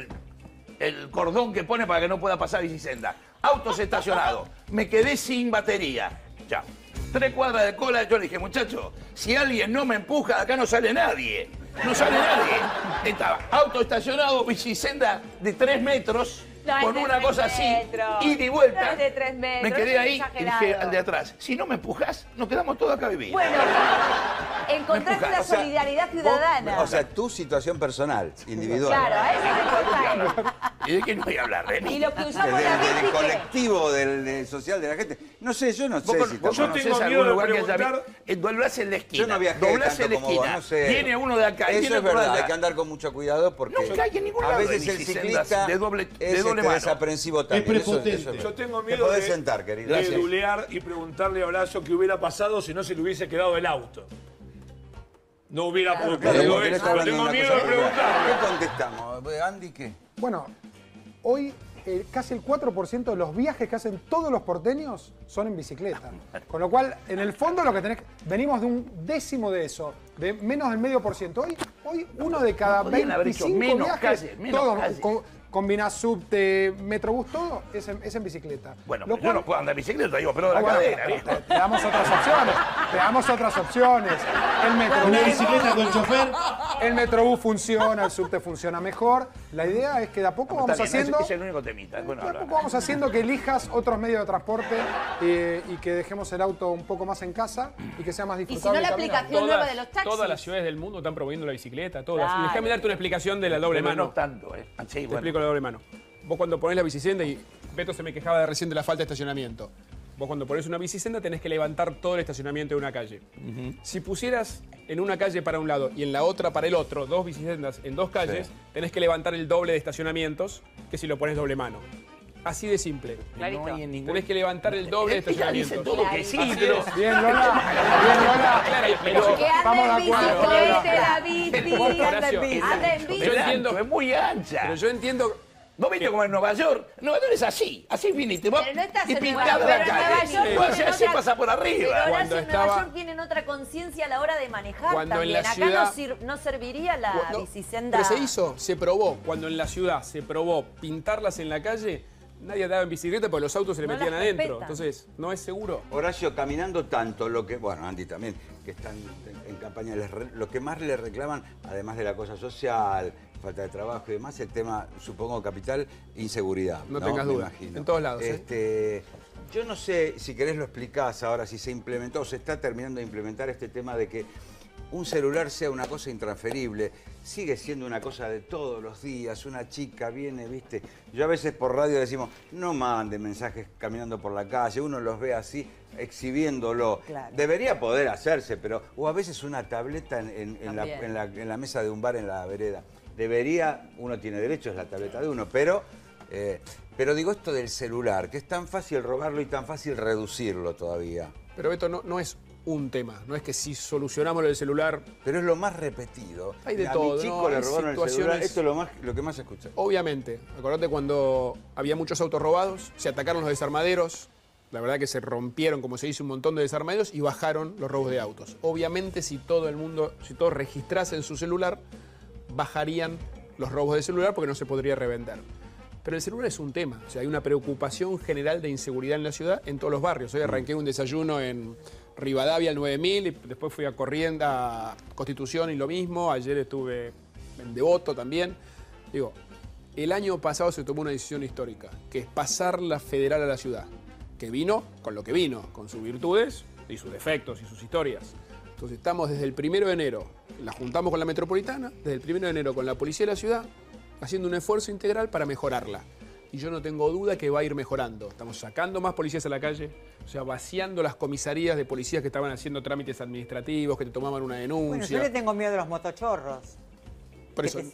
el cordón que pone para que no pueda pasar bicisenda. Autos estacionados. Me quedé sin batería. Ya. 3 cuadras de cola. Yo le dije, muchacho, si alguien no me empuja, de acá no sale nadie. No sale nadie. Estaba auto estacionado, bicisenda de 3 metros.
No,
con una cosa así, ida y vuelta.
No es de 3 metros,
me quedé ahí
es
y dije al de atrás, si no me empujas, nos quedamos todos acá a vivir.
Bueno, encontraste la solidaridad ciudadana.
O sea, tu situación personal, individual.
Claro, a eso es importante.
¿Y de qué no voy a hablar? De mí.
Y lo que usamos la
del colectivo, del social de la gente. No sé, yo no sé si
¿Vos conocés algún lugar que haya... Doblás en la esquina.
Yo no viajé
doblás
tanto
en la
como
esquina.
vos, no sé.
Viene uno de acá.
Eso es verdad, hay que andar con mucho cuidado porque
no cae en ningún
a
lado
veces el ciclista
de doble
es
mano.
desaprensivo también.
Es prepotente.
Eso
Yo tengo
Te
miedo
podés sentar, querido.
de dulear y preguntarle a Horacio qué hubiera pasado si no se le hubiese quedado el auto. No hubiera podido. Tengo miedo de preguntarle.
¿Qué contestamos? Andy, ¿qué?
Bueno, hoy casi el 4% de los viajes que hacen todos los porteños son en bicicleta. Con lo cual, en el fondo, lo que tenés, venimos de un décimo de eso, de menos del medio por ciento. Hoy uno de cada 25 viajes, todos, combinás subte, metrobús, todo es en bicicleta.
Bueno, yo no puedo andar en bicicleta, digo, pero de la cadera, ¿viste?
Te damos otras opciones. Te damos otras opciones. El metrobús,
una bicicleta con chofer.
El metrobús funciona, el subte funciona mejor. La idea es que de a poco vamos haciendo...
Es el único temita. Bueno,
de a poco vamos haciendo que elijas otros medios de transporte y que dejemos el auto un poco más en casa y que sea más disfrutable.
Y si no, la aplicación nueva de los taxis.
Todas las ciudades del mundo están promoviendo la bicicleta, todas. Claro. Y déjame darte una explicación de la doble mano.
No tanto, Sí,
Te explico la doble mano. Vos cuando ponés la bicisenda, y Beto se me quejaba de recién de la falta de estacionamiento. Vos cuando ponés una bicisenda tenés que levantar todo el estacionamiento de una calle. Si pusieras en una calle para un lado y en la otra para el otro, 2 bicisendas en 2 calles, tenés que levantar el doble de estacionamientos que si lo pones doble mano. Así de simple.
No hay en ningún...
Tenés que levantar el doble de estacionamientos.
Dice todo que sí, pero...
Bien, Lola. Bien, Lola.
Pero que anda en bicicleta, la bici.
Anda en bici.
Yo entiendo.
Es muy ancha.
Pero yo entiendo...
¿Vos viste como en Nueva York? Nueva York es así. Así viniste. Vos
pero no estás
y
en
pintás
Nueva
la
York.
calle. Así pasa por arriba.
Pero ahora
Cuando
en Nueva York tienen otra conciencia a la hora de manejar
cuando
también.
en la
Acá
ciudad,
no serviría la bicisenda.
Pero se hizo, se probó. Cuando en la ciudad se probó pintarlas en la calle, nadie andaba en bicicleta porque los autos se le metían adentro. Entonces, no es seguro.
Horacio, caminando tanto, bueno, Andy también, que están en campaña, lo que más le reclaman, además de la cosa social, falta de trabajo y demás, el tema, supongo, capital, inseguridad.
No tengas duda, en todos lados.
Yo no sé si querés lo explicás ahora, si se implementó o se está terminando de implementar este tema de que un celular sea una cosa intransferible. Sigue siendo una cosa de todos los días. Una chica viene, ¿viste? Yo a veces por radio decimos, no mande mensajes caminando por la calle. Uno los ve así, exhibiéndolo. Claro. Debería poder hacerse, pero... O a veces una tableta en la mesa de un bar en la vereda. uno tiene derecho, es la tableta de uno, pero digo esto del celular, que es tan fácil robarlo y tan fácil reducirlo todavía.
Pero Beto, no es un tema, no es que si solucionamos lo del celular...
Pero es lo más repetido.
Hay de todo,
a mi chico le robaron el celular, esto es lo que más se escucha.
Obviamente, acordate cuando había muchos autos robados, se atacaron los desarmaderos, la verdad que se rompieron, como se dice, un montón de desarmaderos y bajaron los robos de autos. Obviamente, si todos registrasen su celular, bajarían los robos de celular porque no se podría revender. Pero el celular es un tema, o sea, hay una preocupación general de inseguridad en la ciudad, en todos los barrios. Hoy arranqué un desayuno en Rivadavia al 9000, y después fui a Corrientes, a Constitución y lo mismo, ayer estuve en Devoto también. Digo, el año pasado se tomó una decisión histórica, que es pasar la federal a la ciudad, que vino con lo que vino, con sus virtudes y sus defectos y sus historias. Entonces estamos desde el 1 de enero, la juntamos con la metropolitana, desde el 1 de enero con la policía de la ciudad, haciendo un esfuerzo integral para mejorarla. Y yo no tengo duda que va a ir mejorando. Estamos sacando más policías a la calle, o sea, vaciando las comisarías de policías que estaban haciendo trámites administrativos, que te tomaban una denuncia.
Bueno, yo le tengo miedo a los motochorros.
Por eso,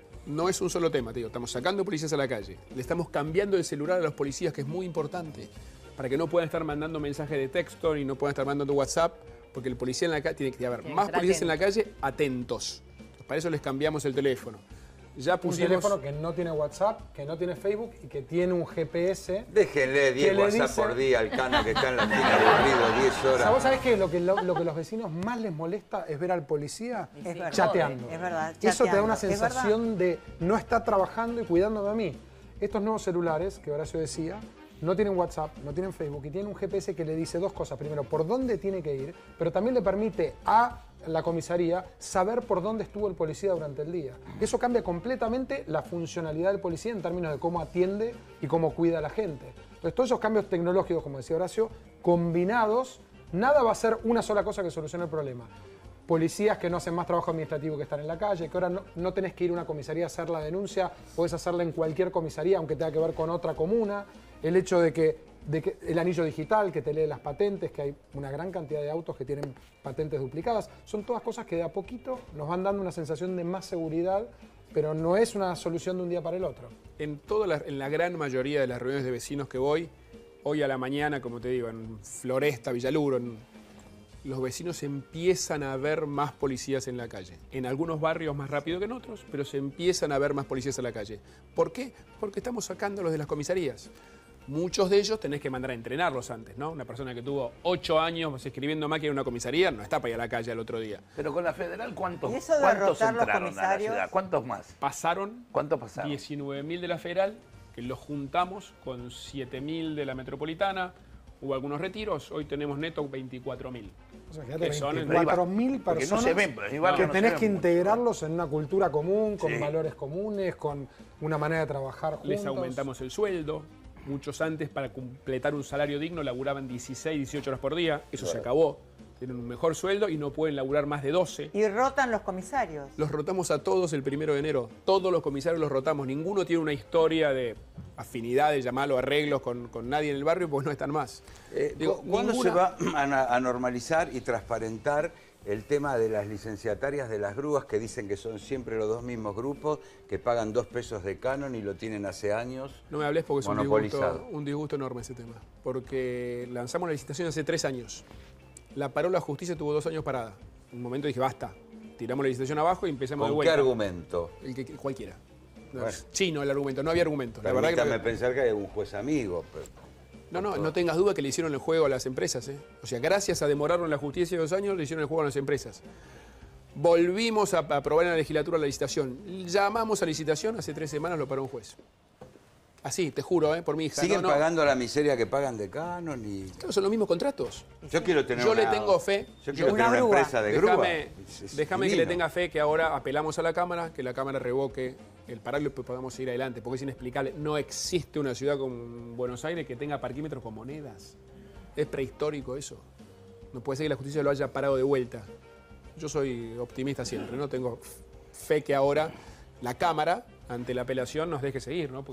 no es un solo tema, te digo. Estamos sacando policías a la calle. Le estamos cambiando el celular a los policías, que es muy importante, para que no puedan estar mandando mensajes de texto ni no puedan estar mandando WhatsApp, porque el policía en la calle tiene que haber más policías en la calle atentos. Para eso les cambiamos el teléfono. Ya pusimos...
Un teléfono que no tiene WhatsApp, que no tiene Facebook y que tiene un GPS.
Déjenle 10 WhatsApp por día al cano que está en la esquina aburrido, 10 horas.
O sea, ¿vos sabés que lo que los vecinos más les molesta es ver al policía chateando?
Es verdad,
Eso te da una
chateando.
sensación de no estar trabajando y cuidándome a mí. Estos nuevos celulares, que Horacio decía, no tienen WhatsApp, no tienen Facebook y tienen un GPS que le dice dos cosas. Primero, por dónde tiene que ir, pero también le permite a la comisaría saber por dónde estuvo el policía durante el día. Eso cambia completamente la funcionalidad del policía en términos de cómo atiende y cómo cuida a la gente. Entonces, todos esos cambios tecnológicos, como decía Horacio, combinados, nada va a ser una sola cosa que solucione el problema. Policías que no hacen más trabajo administrativo que están en la calle, que ahora no tenés que ir a una comisaría a hacer la denuncia, podés hacerla en cualquier comisaría, aunque tenga que ver con otra comuna. El hecho de que el anillo digital que te lee las patentes, que hay una gran cantidad de autos que tienen patentes duplicadas, son todas cosas que de a poquito nos van dando una sensación de más seguridad, pero no es una solución de un día para el otro.
En la gran mayoría de las reuniones de vecinos que voy, hoy a la mañana, como te digo, en Floresta, Villaluro, los vecinos empiezan a ver más policías en la calle. En algunos barrios más rápido que en otros, pero se empiezan a ver más policías en la calle. ¿Por qué? Porque estamos sacándolos de las comisarías. Muchos de ellos tenés que mandar a entrenarlos antes, ¿no? Una persona que tuvo 8 años escribiendo máquina en una comisaría no está para ir a la calle al otro día.
Pero con la federal, ¿cuántos
¿Y eso de derrotar los
entraron a la
comisarios?
ciudad? ¿Cuántos más?
¿Cuántos pasaron? 19.000 de la federal, que los juntamos con 7.000 de la metropolitana. Hubo algunos retiros, hoy tenemos neto 24.000.
O sea, fíjate, 24.000 personas
no se ven, pero en
que
no
tenés
se
que
ven
integrarlos en una cultura común, con
Sí.
valores comunes, con una manera de trabajar juntos.
Les aumentamos el sueldo. Muchos antes, para completar un salario digno, laburaban 16, 18 horas por día. Eso se acabó. Tienen un mejor sueldo y no pueden laburar más de 12.
Y rotan los comisarios.
Los rotamos a todos el 1 de enero. Todos los comisarios los rotamos. Ninguno tiene una historia de afinidad, de llamarlo arreglos con nadie en el barrio, pues no están más.
¿Cuándo se va a normalizar y transparentar el tema de las licenciatarias de las grúas, que dicen que son siempre los dos mismos grupos, que pagan 2 pesos de canon y lo tienen hace años?
No me hables porque es
monopolizado.
un disgusto enorme ese tema. Porque lanzamos la licitación hace 3 años. La paró la justicia, tuvo 2 años parada. En un momento dije, basta. Tiramos la licitación abajo y empezamos de
¿Con
vuelta.
qué argumento?
Cualquiera.
Bueno.
Chino el argumento, no había argumento. La verdad
Permítame pensar que hay un juez amigo.
No tengas duda que le hicieron el juego a las empresas. O sea, gracias a demorarlo en la justicia 2 años, le hicieron el juego a las empresas. Volvimos a aprobar en la legislatura la licitación. Llamamos a licitación, hace 3 semanas lo paró un juez. Así, te juro, por mi hija.
¿Siguen pagando la miseria que pagan de canon?
Claro, son los mismos contratos.
Yo quiero tener
le tengo fe.
Yo quiero tener una empresa de grúa.
Déjame que le tenga fe que ahora apelamos a la Cámara, que la Cámara revoque el pararlo y podamos seguir adelante, porque es inexplicable. No existe una ciudad como Buenos Aires que tenga parquímetros con monedas. Es prehistórico eso. No puede ser que la justicia lo haya parado de vuelta. Yo soy optimista siempre, ¿no? Tengo fe que ahora la Cámara, ante la apelación, nos deje seguir, ¿no? Porque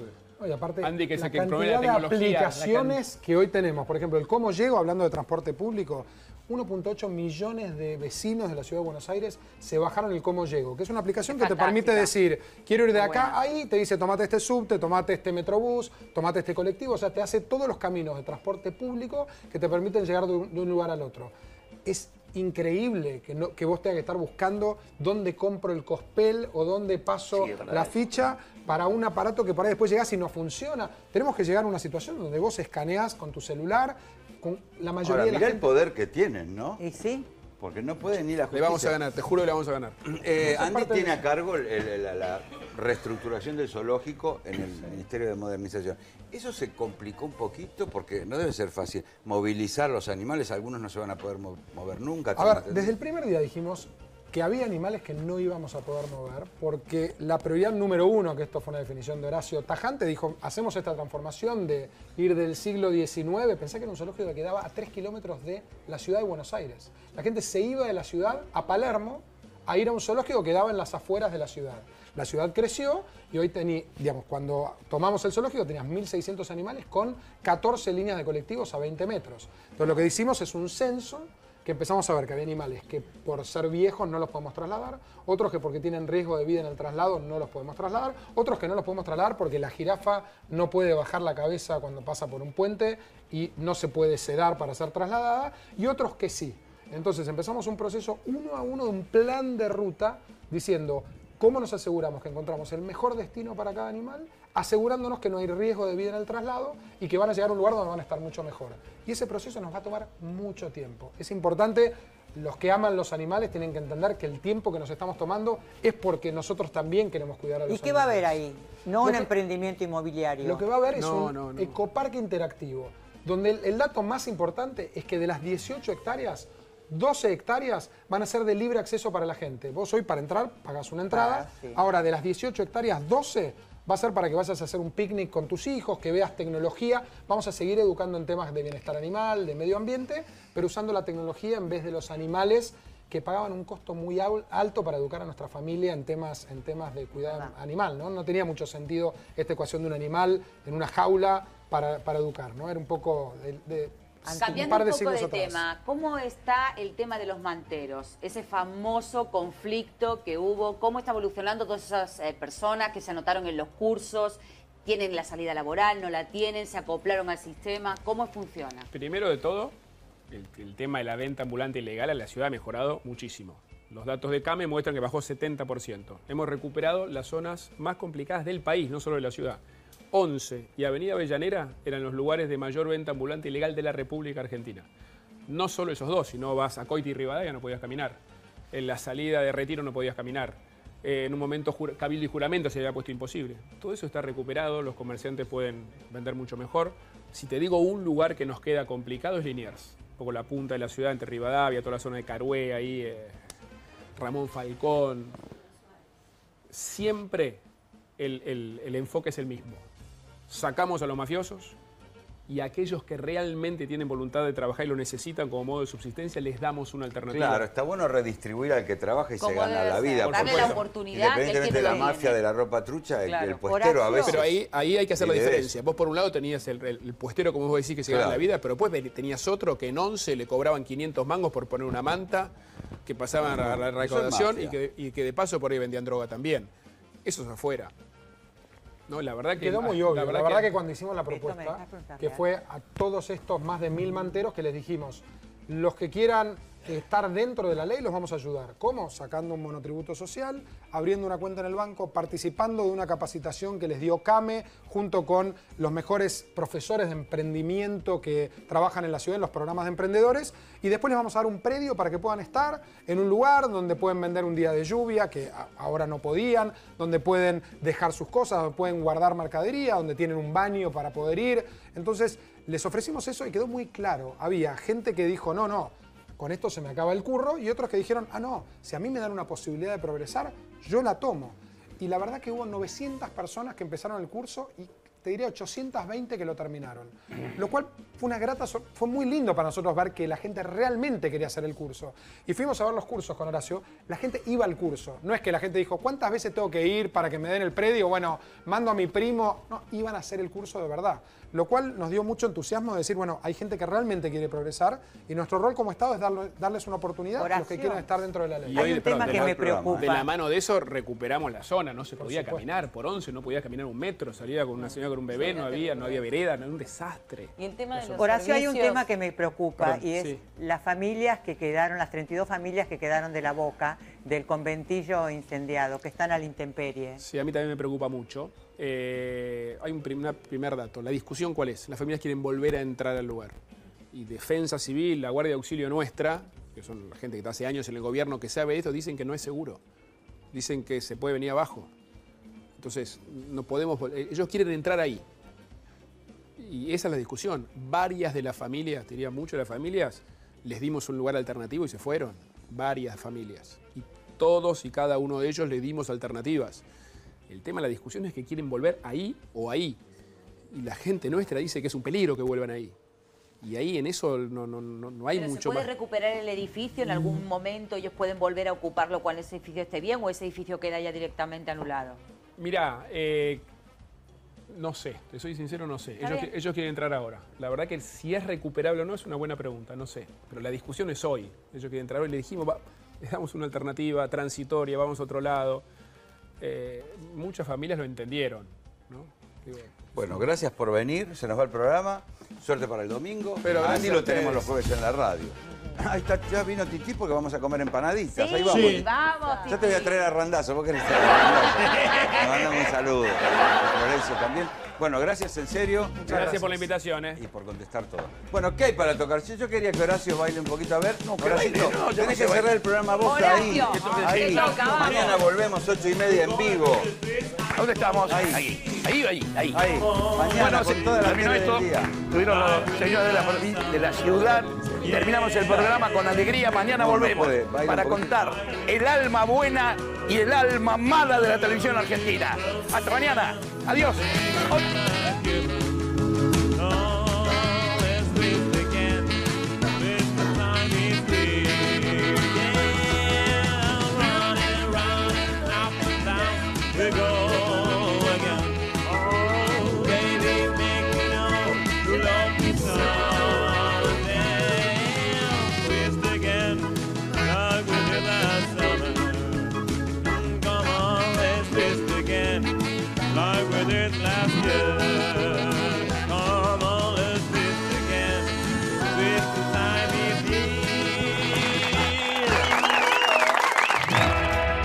Y aparte,
Andy, que es
la
el que
cantidad
provee la
de
tecnología,
aplicaciones que hoy tenemos. Por ejemplo, el Cómo Llego, hablando de transporte público, 1.8 millones de vecinos de la Ciudad de Buenos Aires se bajaron el Cómo Llego, que es una aplicación que te permite decir, quiero ir de acá a ahí, te dice, tomate este subte, tomate este metrobús, tomate este colectivo, o sea, te hace todos los caminos de transporte público que te permiten llegar de un lugar al otro. Es increíble que vos tengas que estar buscando dónde compro el cospel o dónde paso la ficha para un aparato que por ahí después llegás y no funciona. Tenemos que llegar a una situación donde vos escaneás con tu celular, con la mayoría
Ahora,
de la
mirá
gente...
el poder que tienen, ¿no?
Y sí.
Porque no pueden ir a justicia.
Le vamos a ganar, te juro que le vamos a ganar.
Andy tiene a cargo la reestructuración del zoológico en el Ministerio de Modernización. Eso se complicó un poquito porque no debe ser fácil movilizar los animales. Algunos no se van a poder mover nunca.
A ver, desde el primer día dijimos que había animales que no íbamos a poder mover porque la prioridad número uno, que esto fue una definición de Horacio Tajante, dijo, hacemos esta transformación de ir del siglo XIX, pensé que era un zoológico que quedaba a 3 kilómetros de la ciudad de Buenos Aires. La gente se iba de la ciudad a Palermo a ir a un zoológico que quedaba en las afueras de la ciudad. La ciudad creció y hoy digamos, cuando tomamos el zoológico tenías 1.600 animales con 14 líneas de colectivos a 20 metros. Entonces lo que hicimos es un censo que empezamos a ver que había animales que por ser viejos no los podemos trasladar, otros que porque tienen riesgo de vida en el traslado no los podemos trasladar, otros que no los podemos trasladar porque la jirafa no puede bajar la cabeza cuando pasa por un puente y no se puede sedar para ser trasladada, y otros que sí. Entonces empezamos un proceso uno a uno de un plan de ruta diciendo cómo nos aseguramos que encontramos el mejor destino para cada animal, asegurándonos que no hay riesgo de vida en el traslado y que van a llegar a un lugar donde van a estar mucho mejor. Y ese proceso nos va a tomar mucho tiempo. Es importante, los que aman los animales tienen que entender que el tiempo que nos estamos tomando es porque nosotros también queremos cuidar a los animales.
¿Y qué va a haber ahí? No un emprendimiento inmobiliario.
Lo que va a haber es un ecoparque interactivo, donde el dato más importante es que de las 18 hectáreas, 12 hectáreas van a ser de libre acceso para la gente. Vos hoy para entrar pagás una entrada, ahora de las 18 hectáreas, 12 va a ser para que vayas a hacer un picnic con tus hijos, que veas tecnología. Vamos a seguir educando en temas de bienestar animal, de medio ambiente, pero usando la tecnología en vez de los animales que pagaban un costo muy alto para educar a nuestra familia en temas de cuidado animal, ¿no? No tenía mucho sentido esta ecuación de un animal en una jaula para educar, ¿no? Era un poco
Cambiando un poco de tema, ¿cómo está el tema de los manteros? Ese famoso conflicto que hubo, ¿cómo está evolucionando todas esas personas que se anotaron en los cursos? ¿Tienen la salida laboral, no la tienen, se acoplaron al sistema? ¿Cómo funciona?
Primero de todo, el tema de la venta ambulante ilegal en la ciudad ha mejorado muchísimo. Los datos de CAME muestran que bajó 70%. Hemos recuperado las zonas más complicadas del país, no solo de la ciudad. 11 y Avenida Avellanera eran los lugares de mayor venta ambulante ilegal de la República Argentina. No solo esos dos, sino vas a Coiti y Rivadavia no podías caminar. En la salida de Retiro no podías caminar. En un momento Cabildo y Juramento se había puesto imposible. Todo eso está recuperado, los comerciantes pueden vender mucho mejor. Si te digo un lugar que nos queda complicado es Liniers. Un poco la punta de la ciudad entre Rivadavia, toda la zona de Carué, ahí, Ramón Falcón. Siempre el enfoque es el mismo. Sacamos a los mafiosos y a aquellos que realmente tienen voluntad de trabajar y lo necesitan como modo de subsistencia, les damos una alternativa.
Claro, está bueno redistribuir al que trabaja y se gana la vida.
Darle la oportunidad.
Independientemente de la mafia de la ropa trucha,
claro.
el puestero a veces...
Pero ahí hay que hacer la diferencia. Vos por un lado tenías el puestero, como vos decís, que se gana la vida, pero después tenías otro que en 11 le cobraban 500 mangos por poner una manta, que pasaban a la recaudación y que de paso por ahí vendían droga también. Eso es afuera. No, la verdad que
quedó muy obvio. La verdad que cuando hicimos la propuesta, que fue a todos estos más de 1000 manteros que les dijimos, los que quieran estar dentro de la ley los vamos a ayudar. ¿Cómo? Sacando un monotributo social, abriendo una cuenta en el banco, participando de una capacitación que les dio CAME, junto con los mejores profesores de emprendimiento que trabajan en la ciudad en los programas de emprendedores, y después les vamos a dar un predio para que puedan estar en un lugar donde pueden vender un día de lluvia, que ahora no podían, donde pueden dejar sus cosas, donde pueden guardar mercadería, donde tienen un baño para poder ir. Entonces, les ofrecimos eso y quedó muy claro. Había gente que dijo, no, con esto se me acaba el curro, y otros que dijeron, no, si a mí me dan una posibilidad de progresar, yo la tomo. Y la verdad que hubo 900 personas que empezaron el curso y te diría 820 que lo terminaron. Lo cual fue muy lindo para nosotros ver que la gente realmente quería hacer el curso. Y fuimos a ver los cursos con Horacio, la gente iba al curso. No es que la gente dijo, ¿cuántas veces tengo que ir para que me den el predio? Bueno, mando a mi primo. No, iban a hacer el curso de verdad. Lo cual nos dio mucho entusiasmo de decir, bueno, hay gente que realmente quiere progresar y nuestro rol como Estado es darles una oportunidad a los que quieren estar dentro de la ley.
Y hoy, hay un tema que me preocupa. De la mano de eso recuperamos la zona, no se podía caminar por 11, no podías caminar un metro, salía con una señora con un bebé, no había vereda, no era un desastre.
Y el tema de los Horacio, hay un tema que me preocupa y es las familias que quedaron, las 32 familias que quedaron de la Boca, del conventillo incendiado, que están a la intemperie.
Sí, a mí también me preocupa mucho. Hay un primer dato. La discusión, ¿cuál es? Las familias quieren volver a entrar al lugar. Y Defensa Civil, la Guardia de Auxilio nuestra, que son la gente que está hace años en el gobierno que sabe esto, dicen que no es seguro. Dicen que se puede venir abajo. Entonces, no podemos... Ellos quieren entrar ahí. Y esa es la discusión. Varias de las familias, diría mucho de las familias, les dimos un lugar alternativo y se fueron. Varias familias. Y todos y cada uno de ellos les dimos alternativas. El tema de la discusión es que quieren volver ahí o ahí. Y la gente nuestra dice que es un peligro que vuelvan ahí. Y ahí en eso no hay mucho más.
¿Se puede recuperar el edificio en algún momento? ¿Ellos pueden volver a ocuparlo cuando ese edificio esté bien o ese edificio queda ya directamente anulado?
Mirá, no sé, te soy sincero, no sé. Ellos quieren entrar ahora. La verdad que si es recuperable o no es una buena pregunta, no sé. Pero la discusión es hoy. Ellos quieren entrar hoy y le dijimos, les damos una alternativa transitoria, vamos a otro lado. Muchas familias lo entendieron, ¿no?
Bueno, gracias por venir, se nos va el programa. Suerte para el domingo.
Pero
Andy lo tenemos los jueves en la radio. Ahí está, ya vino Titi porque vamos a comer empanaditas.
Sí,
ahí vamos.
Sí. Vamos,
Titi. Ya te voy a traer a Randazo, vos querés traer a Randazo. Te mandamos un saludo. A Florencio también. Bueno, gracias en serio.
Gracias por la invitación.
Y por contestar todo. Bueno, ¿qué hay para tocar? Yo quería que Horacio baile un poquito a ver.
No,
Horacito, tenés que cerrar el programa vos ahí. Ahí. Mañana volvemos 8:30 en vivo.
¿Dónde estamos?
Ahí.
Ahí.
Mañana
bueno,
con toda la
terminó
gente
esto.
del día.
Tuvieron los señores de la ciudad. Terminamos el programa con alegría. Mañana volvemos para contar el alma buena y el alma mala de la televisión argentina. Hasta mañana. Adiós.